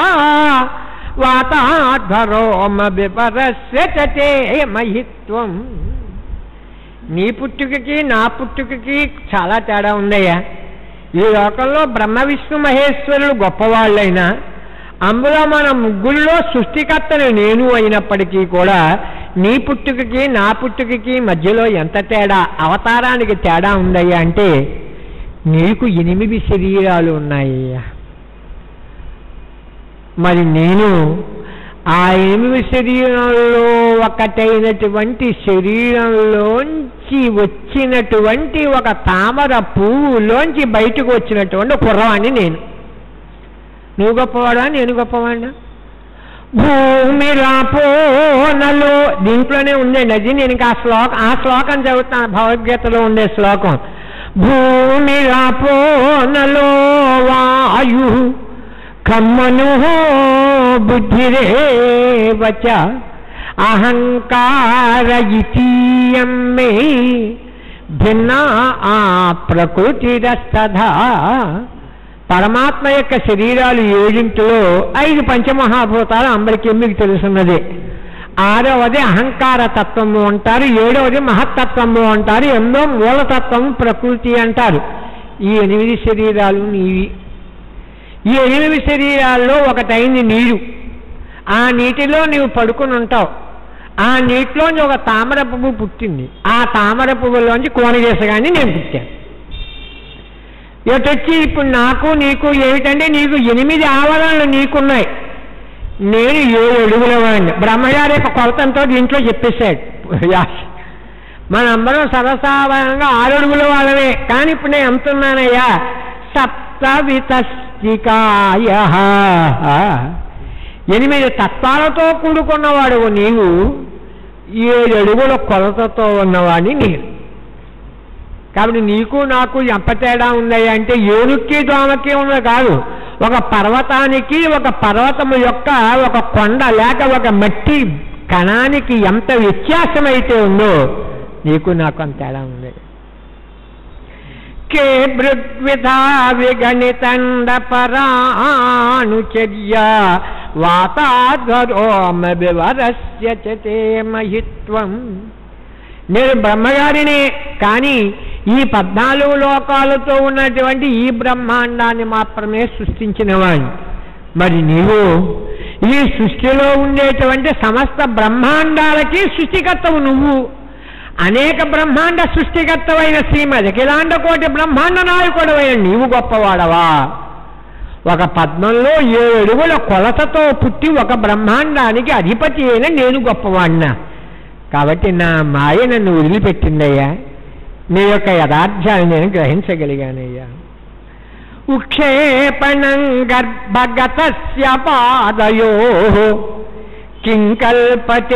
వాతాధ్వరోమ విపరస్య చతే మహిత్వం. నీ పుట్టుకకి నా పుట్టుకకి చాలా తేడా ఉందయ్యా. ఈ లోకంలో బ్రహ్మ విష్ణు మహేశ్వరులు గొప్పవాళ్ళైనా అందులో మన ముగ్గురులో సృష్టికర్తను నేను అయినప్పటికీ కూడా నీ పుట్టుకకి నా పుట్టుకకి మధ్యలో ఎంత తేడా, అవతారానికి తేడా ఉందయ్యా. అంటే నీకు 8 శరీరాలు ఉన్నాయ్యా, మరి నేను ఆ 8 శరీరంలో ఒకటైనటువంటి శరీరంలోంచి వచ్చినటువంటి ఒక తామర పువ్వులోంచి బయటకు వచ్చినటువంటి కుర్రవాణ్ణి నేను. నువ్వు గొప్పవాడా, నేను గొప్పవాడినా? భూమి రాపోనలో దీంట్లోనే ఉందండి అది. నేను ఇంకా ఆ శ్లోకం చదువుతాను, భగవద్గీతలో ఉండే శ్లోకం. భూమి రాపోనలో వాయు కమ్మను బుద్ధిరేవచ అహంకార ఇతీయం మే భిన్నా ఆ ప్రకృతిరస్తథా. పరమాత్మ యొక్క శరీరాలు 7 5 పంచమహాభూతాలు అందరికీ మీకు తెలుసున్నదే. 6వది అహంకార తత్వము అంటారు, 7వది మహత్తత్వము అంటారు, 8వ మూలతత్వము ప్రకృతి అంటారు. ఈ 8 శరీరాలు నీవి. ఈ 8 శరీరాల్లో ఒకటైంది నీరు. ఆ నీటిలో నీవు పడుకుని ఉంటావు. ఆ నీటిలోంచి ఒక తామర పువ్వు పుట్టింది. ఆ తామర పువ్వులోంచి కోనగేసగాని నేను పుట్టాను. ఇటొచ్చి ఇప్పుడు నాకు నీకు ఏమిటంటే నీకు 8 ఆవరణలు నీకున్నాయి, నేను 7 అడుగుల వాడిని. బ్రహ్మగారి యొక్క కొలతంతో దీంట్లో చెప్పేశాడు. మనందరం సర్వసాధారణంగా 6 అడుగుల వాళ్ళమే. కానీ ఇప్పుడు నేను ఎంతున్నానయ్యా, సప్తవితస్తికాయ 8 తత్వాలతో కూడుకున్నవాడు నీవు, 7 అడుగుల కొలతతో ఉన్నవాడిని నేను. కాబట్టి నీకు నాకు ఎంత తేడా ఉందయ్యా అంటే ఏనుక్కి దోమకి ఉన్నది కాదు. ఒక పర్వతానికి ఒక పర్వతము యొక్క ఒక కొండ లేక ఒక మట్టి కణానికి ఎంత వ్యత్యాసమైతే ఉందో నీకు నాకు అంత తేడా ఉంది. కే భృగ్విధా విగణితండ పరాణుచర్య వాతాధ్వరోమ వివరస్య చతే మహిత్వం. నేను బ్రహ్మగారిని, కానీ ఈ 14 లోకాలతో ఉన్నటువంటి ఈ బ్రహ్మాండాన్ని మాత్రమే సృష్టించిన వాణ్ణి. మరి నీవు ఈ సృష్టిలో ఉండేటువంటి సమస్త బ్రహ్మాండాలకి సృష్టికర్తవు నువ్వు. అనేక బ్రహ్మాండ సృష్టికర్తవైన శ్రీమద్ అఖిలాండ కోటి బ్రహ్మాండ నాయకుడవైన నీవు గొప్పవాడవా? ఒక పద్మంలో 7 అడుగుల కొలతతో పుట్టి ఒక బ్రహ్మాండానికి అధిపతి అయిన నేను గొప్పవాడినా? కాబట్టి నా మాయ నన్ను వదిలిపెట్టిందయ్యా, నీ యొక్క యథార్థాన్ని నేను గ్రహించగలిగానయ్యా. ఉక్షేపణం గర్భగతస్య పాదయోః కింకల్పతే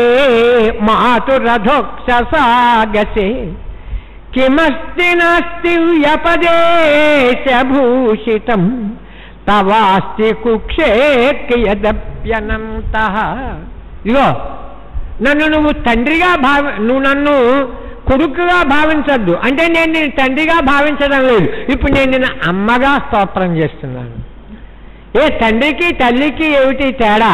మాతురధోక్షసాగసే కిమస్తి నాస్తి వ్యపదేశభూషితం తవాస్తి కుక్షే యదప్యనంతః. ఇగో నన్ను నువ్వు తండ్రిగా నువ్వు నన్ను కొడుకుగా భావించద్దు అంటే నేను నిన్ను తండ్రిగా భావించడం లేదు. ఇప్పుడు నేను నిన్ను అమ్మగా స్తోత్రం చేస్తున్నాను. ఏ తండ్రికి తల్లికి ఏమిటి తేడా?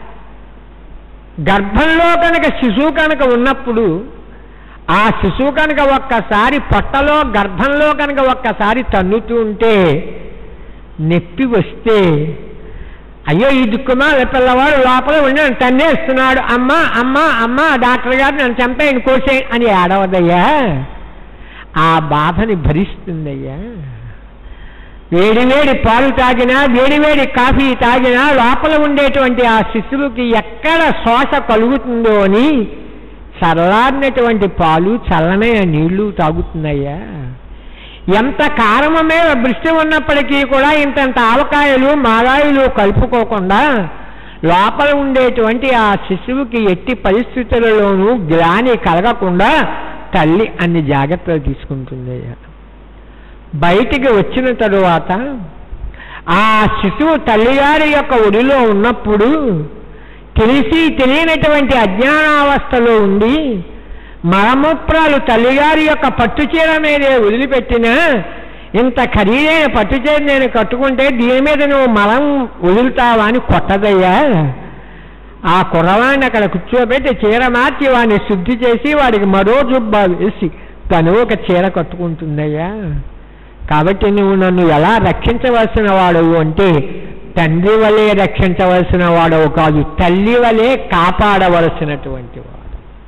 గర్భంలో కనుక శిశువు కనుక ఉన్నప్పుడు ఆ శిశువు కనుక ఒక్కసారి పొట్టలో గర్భంలో కనుక ఒక్కసారి తన్నుతూ ఉంటే నొప్పి వస్తే అయ్యో ఈ దిక్కుమాల పిల్లవాడు లోపల ఉండి నన్ను తన్నేస్తున్నాడు, అమ్మా అమ్మా అమ్మా డాక్టర్ గారు నన్ను చంపేయండి కోసేయండి అని ఏడవదయ్యా. ఆ బాధని భరిస్తుందయ్యా. వేడివేడి పాలు తాగినా వేడివేడి కాఫీ తాగినా లోపల ఉండేటువంటి ఆ శిశువుకి ఎక్కడ శ్వాస కలుగుతుందో అని చల్లారినటువంటి పాలు చల్లనైన నీళ్లు తాగుతున్నాయ్యా. ఎంత కారమే దృష్టి ఉన్నప్పటికీ కూడా ఇంతంత ఆవకాయలు మాగాయలు కలుపుకోకుండా లోపల ఉండేటువంటి ఆ శిశువుకి ఎట్టి పరిస్థితులలోనూ గ్లాని కలగకుండా తల్లి అన్ని జాగ్రత్తలు తీసుకుంటుందయ్యా. బయటికి వచ్చిన తరువాత ఆ శిశువు తల్లిగారి యొక్క ఒడిలో ఉన్నప్పుడు తెలిసి తెలియనటువంటి అజ్ఞానావస్థలో ఉండి మలమూత్రాలు తల్లిగారి యొక్క పట్టుచీర మీదే వదిలిపెట్టినా ఇంత ఖరీదైన పట్టుచీర నేను కట్టుకుంటే దీని మీద నువ్వు మలం వదులుతావా అని కొట్టదయ్యా. ఆ కుర్రవాడిని అక్కడ కూర్చోబెట్టి చీర మార్చి వాడిని శుద్ధి చేసి వాడికి మరో జుబ్బా వేసి తను ఒక చీర కట్టుకుంటుందయ్యా. కాబట్టి నువ్వు నన్ను ఎలా రక్షించవలసిన వాడవు అంటే తండ్రి వలె రక్షించవలసిన వాడవు కాదు, తల్లి వలె కాపాడవలసినటువంటి వాడు.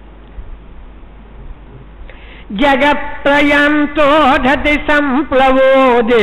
జగత్రయంతోధతి సంప్లవోదే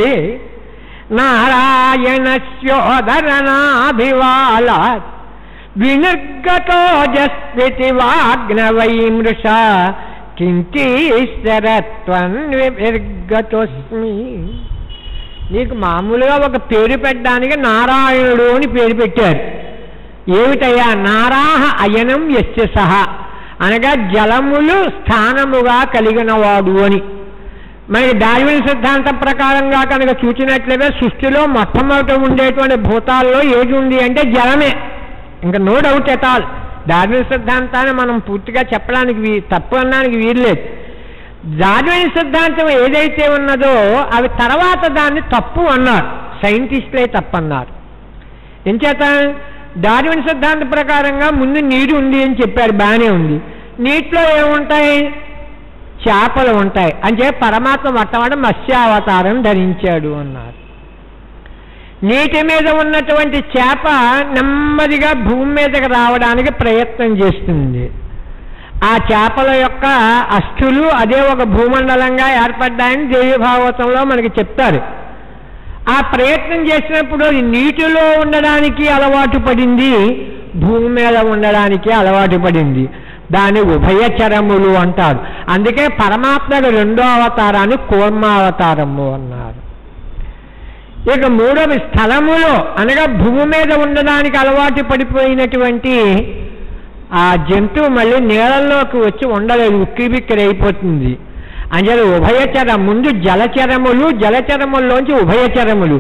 నారాయణస్యోదరనాభివాలాత్ వినిర్గతో జస్మితి వాగ్నవైమృష కించీశ్వరత్వం విర్గతోస్మి. నీకు మామూలుగా ఒక పేరు పెట్టడానికి నారాయణుడు అని పేరు పెట్టారు. ఏమిటయ్యా? నారాహ అయనం యస్య సహా అనగా జలములు స్థానముగా కలిగిన వాడు అని. మనకి డార్విన్ సిద్ధాంతం ప్రకారంగా కనుక చూచినట్లయితే సృష్టిలో మొట్టమొదట ఉండేటువంటి భూతాల్లో ఏది ఉంది అంటే జలమే, ఇంకా no doubt at all. Darwin సిద్ధాంతాన్ని మనం పూర్తిగా చెప్పడానికి తప్పు అనడానికి వీల్లేదు. డార్విన్ సిద్ధాంతం ఏదైతే ఉన్నదో అవి తర్వాత దాన్ని తప్పు అన్నారు, సైంటిస్టులే తప్పు అన్నారు. ఎంచేత డార్విన్ సిద్ధాంతం ప్రకారంగా ముందు నీరు ఉంది అని చెప్పారు, బాగానే ఉంది. నీటిలో ఏముంటాయి? చేపలు ఉంటాయి. అంటే పరమాత్మ మొట్టమొదట మత్స్యావతారం ధరించాడు అన్నారు. నీటి మీద ఉన్నటువంటి చేప నెమ్మదిగా భూమి మీదకి రావడానికి ప్రయత్నం చేస్తుంది. ఆ చేపల యొక్క అస్థులు అదే ఒక భూమండలంగా ఏర్పడ్డాయని దేవి భాగవతంలో మనకి చెప్తారు. ఆ ప్రయత్నం చేసినప్పుడు అది నీటిలో ఉండడానికి అలవాటు పడింది, భూమి మీద ఉండడానికి అలవాటు పడింది. దాన్ని ఉభయచరములు అంటారు. అందుకే పరమాత్మకు రెండో అవతారాన్ని కూర్మావతారము అన్నారు. ఇక మూడవ స్థలములో అనగా భూమి మీద ఉండడానికి అలవాటు పడిపోయినటువంటి ఆ జంతువు మళ్ళీ నీళ్ళల్లోకి వచ్చి ఉండలేదు, ఉక్కిరిబిక్కిరి అయిపోతుంది. అంటే ఉభయచరం, ముందు జలచరములు, జలచరముల్లోంచి ఉభయచరములు,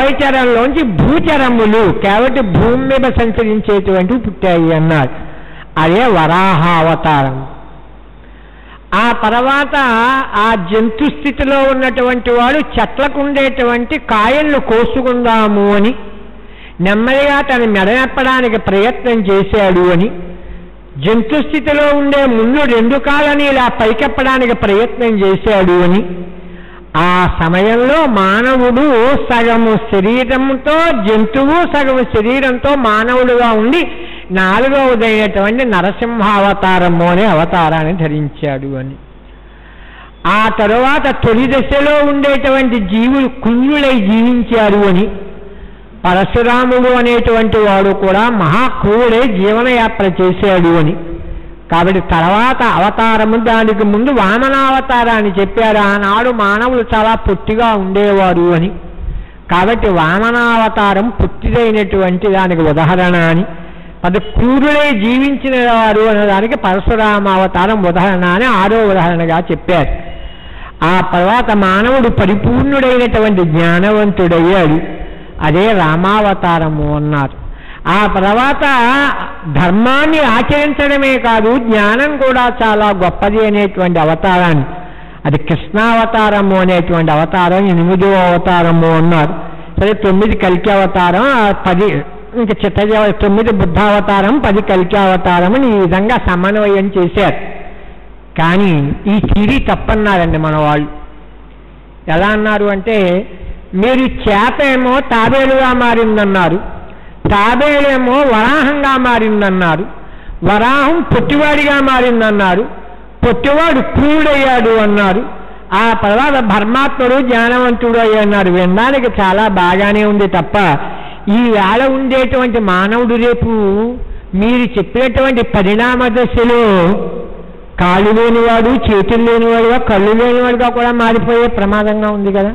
ఉభయచరంలోంచి భూచరములు, కాబట్టి భూమి మీద సంచరించేటువంటివి పుట్టాయి అన్నారు. అదే వరాహ అవతారం. ఆ తర్వాత ఆ జంతు స్థితిలో ఉన్నటువంటి వాడు చెట్లకు ఉండేటువంటి కాయలను కోసుకుందాము అని నెమ్మదిగా తన మెడనెప్పడానికి ప్రయత్నం చేశాడు అని, జంతు స్థితిలో ఉండే ముళ్ళు 2 కాళ్ళని ఇలా పైకెప్పడానికి ప్రయత్నం చేశాడు అని, ఆ సమయంలో మానవుడు సగము శరీరంతో జంతువు సగము శరీరంతో మానవుడుగా ఉండి 4వదైనటువంటి నరసింహావతారము అనే అవతారాన్ని ధరించాడు అని. ఆ తరువాత తొలి దశలో ఉండేటువంటి జీవులు కుళ్ళులై జీవించారు అని, పరశురాముడు అనేటువంటి వాడు కూడా మహాక్రూరుడై జీవనయాత్ర చేశాడు అని. కాబట్టి తర్వాత అవతారము, దానికి ముందు వామనావతారాన్ని చెప్పారు. ఆనాడు మానవులు చాలా పొట్టిగా ఉండేవారు అని, కాబట్టి వామనావతారం పొట్టిదైనటువంటి దానికి ఉదాహరణ అని, అది క్రూరులై జీవించిన వారు అనేదానికి పరశురామావతారం ఉదాహరణ అని 6వ ఉదాహరణగా చెప్పారు. ఆ తర్వాత మానవుడు పరిపూర్ణుడైనటువంటి జ్ఞానవంతుడయ్యాడు, అదే రామావతారము అన్నారు. ఆ తర్వాత ధర్మాన్ని ఆచరించడమే కాదు జ్ఞానం కూడా చాలా గొప్పది అనేటువంటి అవతారాన్ని, అది కృష్ణావతారము అనేటువంటి అవతారం 8వ అవతారము అన్నారు. సరే 9 కల్కి అవతారం, 10 ఇంకా 9 బుద్ధావతారం, 10 కల్కి అవతారం అని ఈ విధంగా సమన్వయం చేశారు. కానీ ఈ థియరీ తప్పన్నారండి మన వాళ్ళు. ఎలా అన్నారు అంటే, మీరు చేప ఏమో తాబేలుగా మారిందన్నారు, తాబేలేమో వరాహంగా మారిందన్నారు, వరాహం పొట్టివాడిగా మారిందన్నారు, పొట్టివాడు క్రూరుడయ్యాడు అన్నారు, ఆ తర్వాత పరమాత్ముడు జ్ఞానవంతుడు అయ్యన్నారు. వినడానికి చాలా బాగానే ఉంది తప్ప ఈ వేళ ఉండేటువంటి మానవుడు రేపు మీరు చెప్పినటువంటి పరిణామ దశలో కాళ్ళు లేనివాడు, చేతులు లేనివాడుగా, కళ్ళు లేనివాడుగా కూడా మారిపోయే ప్రమాదంగా ఉంది కదా.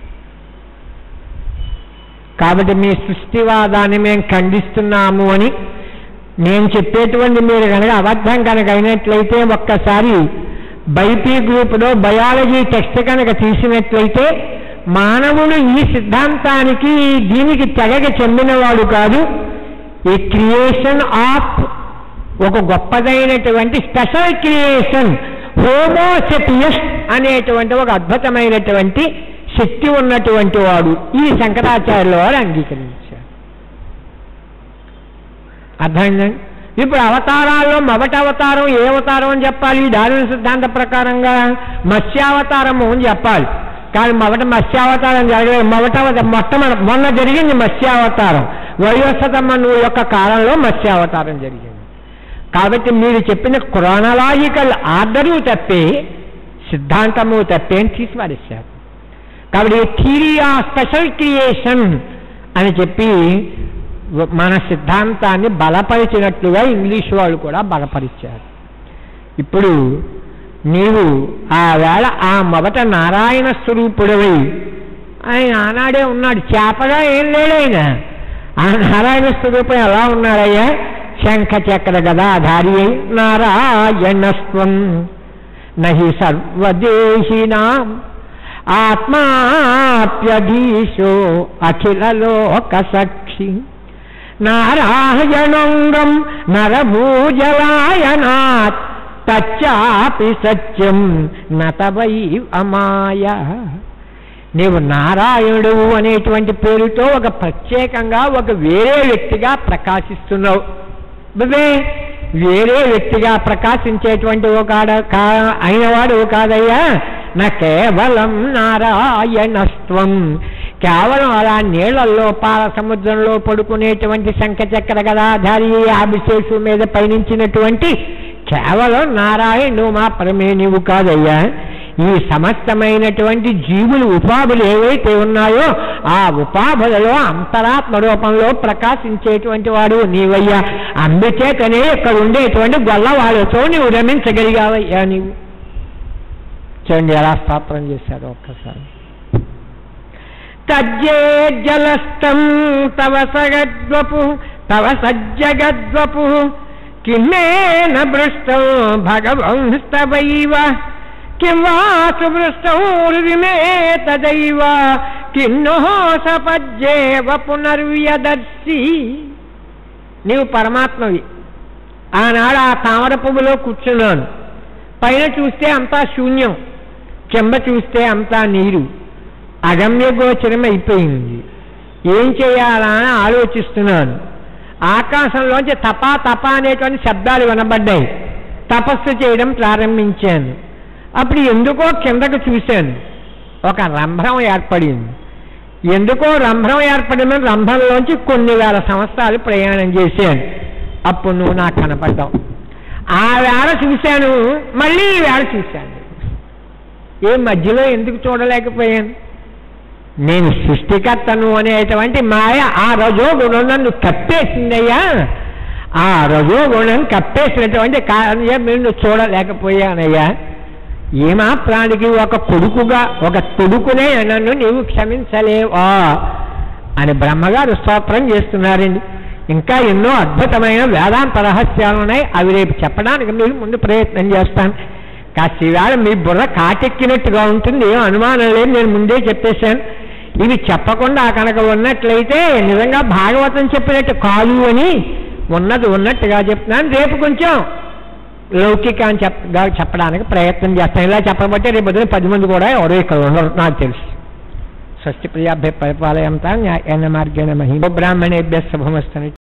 కాబట్టి మీ సృష్టివాదాన్ని మేము ఖండిస్తున్నాము అని నేను చెప్పేటువంటి మీరు కనుక అబద్ధం కనుక అయినట్లయితే ఒక్కసారి బైపీ గ్రూపులో బయాలజీ టెక్స్ట్ కనుక తీసినట్లయితే మానవుడు ఈ సిద్ధాంతానికి దీనికి తెగకి చెందినవాడు కాదు, ఏ క్రియేషన్ ఆఫ్ ఒక గొప్పదైనటువంటి స్పెషల్ క్రియేషన్, హోమోసెపియస్ అనేటువంటి ఒక అద్భుతమైనటువంటి శక్తి ఉన్నటువంటి వాడు ఈ శంకరాచార్యుల వారు అంగీకరించారు. అర్థమైందండి. ఇప్పుడు అవతారాల్లో మొదటి అవతారం ఏ అవతారం అని చెప్పాలి? డార్విన్ సిద్ధాంత ప్రకారంగా మత్స్యావతారము అని చెప్పాలి. కానీ మొదట మత్స్యావతారం జరగలేదు. మొన్న జరిగింది మత్స్యావతారం, వైవస్వతమను యొక్క కాలంలో మత్స్యావతారం జరిగింది. కాబట్టి మీరు చెప్పిన క్రోనలాజికల్ ఆర్డరు తప్పే, సిద్ధాంతము తప్పే అని తీసిపారేశారు. కాబట్టి థియరీ ఆఫ్ స్పెషల్ క్రియేషన్ అని చెప్పి మన సిద్ధాంతాన్ని బలపరిచినట్లుగా ఇంగ్లీష్ వాళ్ళు కూడా బలపరిచారు. ఇప్పుడు నీవు ఆ వేళ ఆ మొదట నారాయణ స్వరూపుడవై, ఆయన ఆనాడే ఉన్నాడు, చేపగా ఏం లేడు ఆయన. ఆ నారాయణ స్వరూపం ఎలా ఉన్నాడయ్యా? శంఖ చక్ర గదాధారి అయి నారాయణస్వం నహి సర్వదేహినాం ఆత్మాప్యధీశో అఖిలలోక సక్షి నారాయణంగం నరభూజలాయనాత్ తచ్చాపి సత్యం నతవై అమాయ. నీవు నారాయణుడు అనేటువంటి పేరుతో ఒక ప్రత్యేకంగా ఒక వేరే వ్యక్తిగా ప్రకాశిస్తున్నావు. వేరే వ్యక్తిగా ప్రకాశించేటువంటి అయినవాడు కాదయ్యా. నా కేవలం నారాయణస్త్వం, కేవలం అలా నీళ్లలో పాల సముద్రంలో పడుకునేటువంటి శంఖచక్ర గదాధారి అభిషేకు మీద పయనించినటువంటి కేవలం నారాయణుడు మాత్రమే నీవు కాదయ్యా. ఈ సమస్తమైనటువంటి జీవులు ఉపాధులు ఏవైతే ఉన్నాయో ఆ ఉపాధులలో అంతరాత్మ రూపంలో ప్రకాశించేటువంటి వాడు నీవయ్యా. అందుచేతనే ఇక్కడ ఉండేటువంటి గొల్లవాళ్ళతో నీవు రమించగలిగావయ్యా. నీవు చూడండి ఎలా స్తోత్రం చేశారు ఒక్కసారి. తజ్జేజ్జలస్థం తవ సగద్వపు తవ సజ్జగద్వపు కిన్నేన భృష్టం భగవంస్తవైవ కిం వా సుభృష్టం హృదిమే తదైవ కిన్నో సపజ్జేవ పునర్వ్యదర్శి. నీవు పరమాత్మవి, ఆనాడు ఆ తామర పువ్వులో కూర్చున్నాను. పైన చూస్తే అంతా శూన్యం, చెంబ చూస్తే అంతా నీరు, అగమ్యగోచరం అయిపోయింది. ఏం చేయాలా అని ఆలోచిస్తున్నాను. ఆకాశంలోంచి తపా తపా అనేటువంటి శబ్దాలు వినబడ్డాయి. తపస్సు చేయడం ప్రారంభించాను. అప్పుడు ఎందుకో కిందకు చూశాను, ఒక రంధ్రం ఏర్పడింది. ఎందుకో రంధ్రం ఏర్పడిన రంధ్రంలోంచి కొన్ని వేల సంవత్సరాలు ప్రయాణం చేశాను. అప్పుడు నువ్వు నాకు కనపడ్డావు. ఆ వేళ చూశాను, మళ్ళీ ఈ వేళ చూశాను. ఏ మధ్యలో ఎందుకు చూడలేకపోయాను? నేను సృష్టికర్తను అనేటువంటి మాయ ఆ రజోగుణం నన్ను కప్పేసిందయ్యా. ఆ రజోగుణం కప్పేసినటువంటి కారణం నేను చూడలేకపోయానయ్యా. ఏమాత్రానికి ఒక కొడుకుగా, ఒక కొడుకునే నన్ను నీవు క్షమించలేవా అని బ్రహ్మగారు స్తోత్రం చేస్తున్నారండి. ఇంకా ఎన్నో అద్భుతమైన వేదాంత రహస్యాలు ఉన్నాయి. అవి రేపు చెప్పడానికి మీరు ముందు ప్రయత్నం చేస్తాను. కాశీవేళ మీ బుర్ర కాటెక్కినట్టుగా ఉంటుంది, ఏం అనుమానం లేదు. నేను ముందే చెప్పేశాను. ఇవి చెప్పకుండా కనుక ఉన్నట్లయితే నిజంగా భాగవతం చెప్పినట్టు కాదు అని ఉన్నది ఉన్నట్టుగా చెప్తున్నాను. రేపు కొంచెం లౌకికాన్ని చెప్పడానికి ప్రయత్నం చేస్తాను. ఇలా చెప్పబట్టే రేపు 10 మంది కూడా ఎవరో ఇక్కడ ఉండరు నాకు తెలుసు. స్వస్తి ప్రియాభ్య పరిపాలయంతా న్యాయేన మార్గేణ మహీ బ్రాహ్మణేభ్య శుభమస్తు.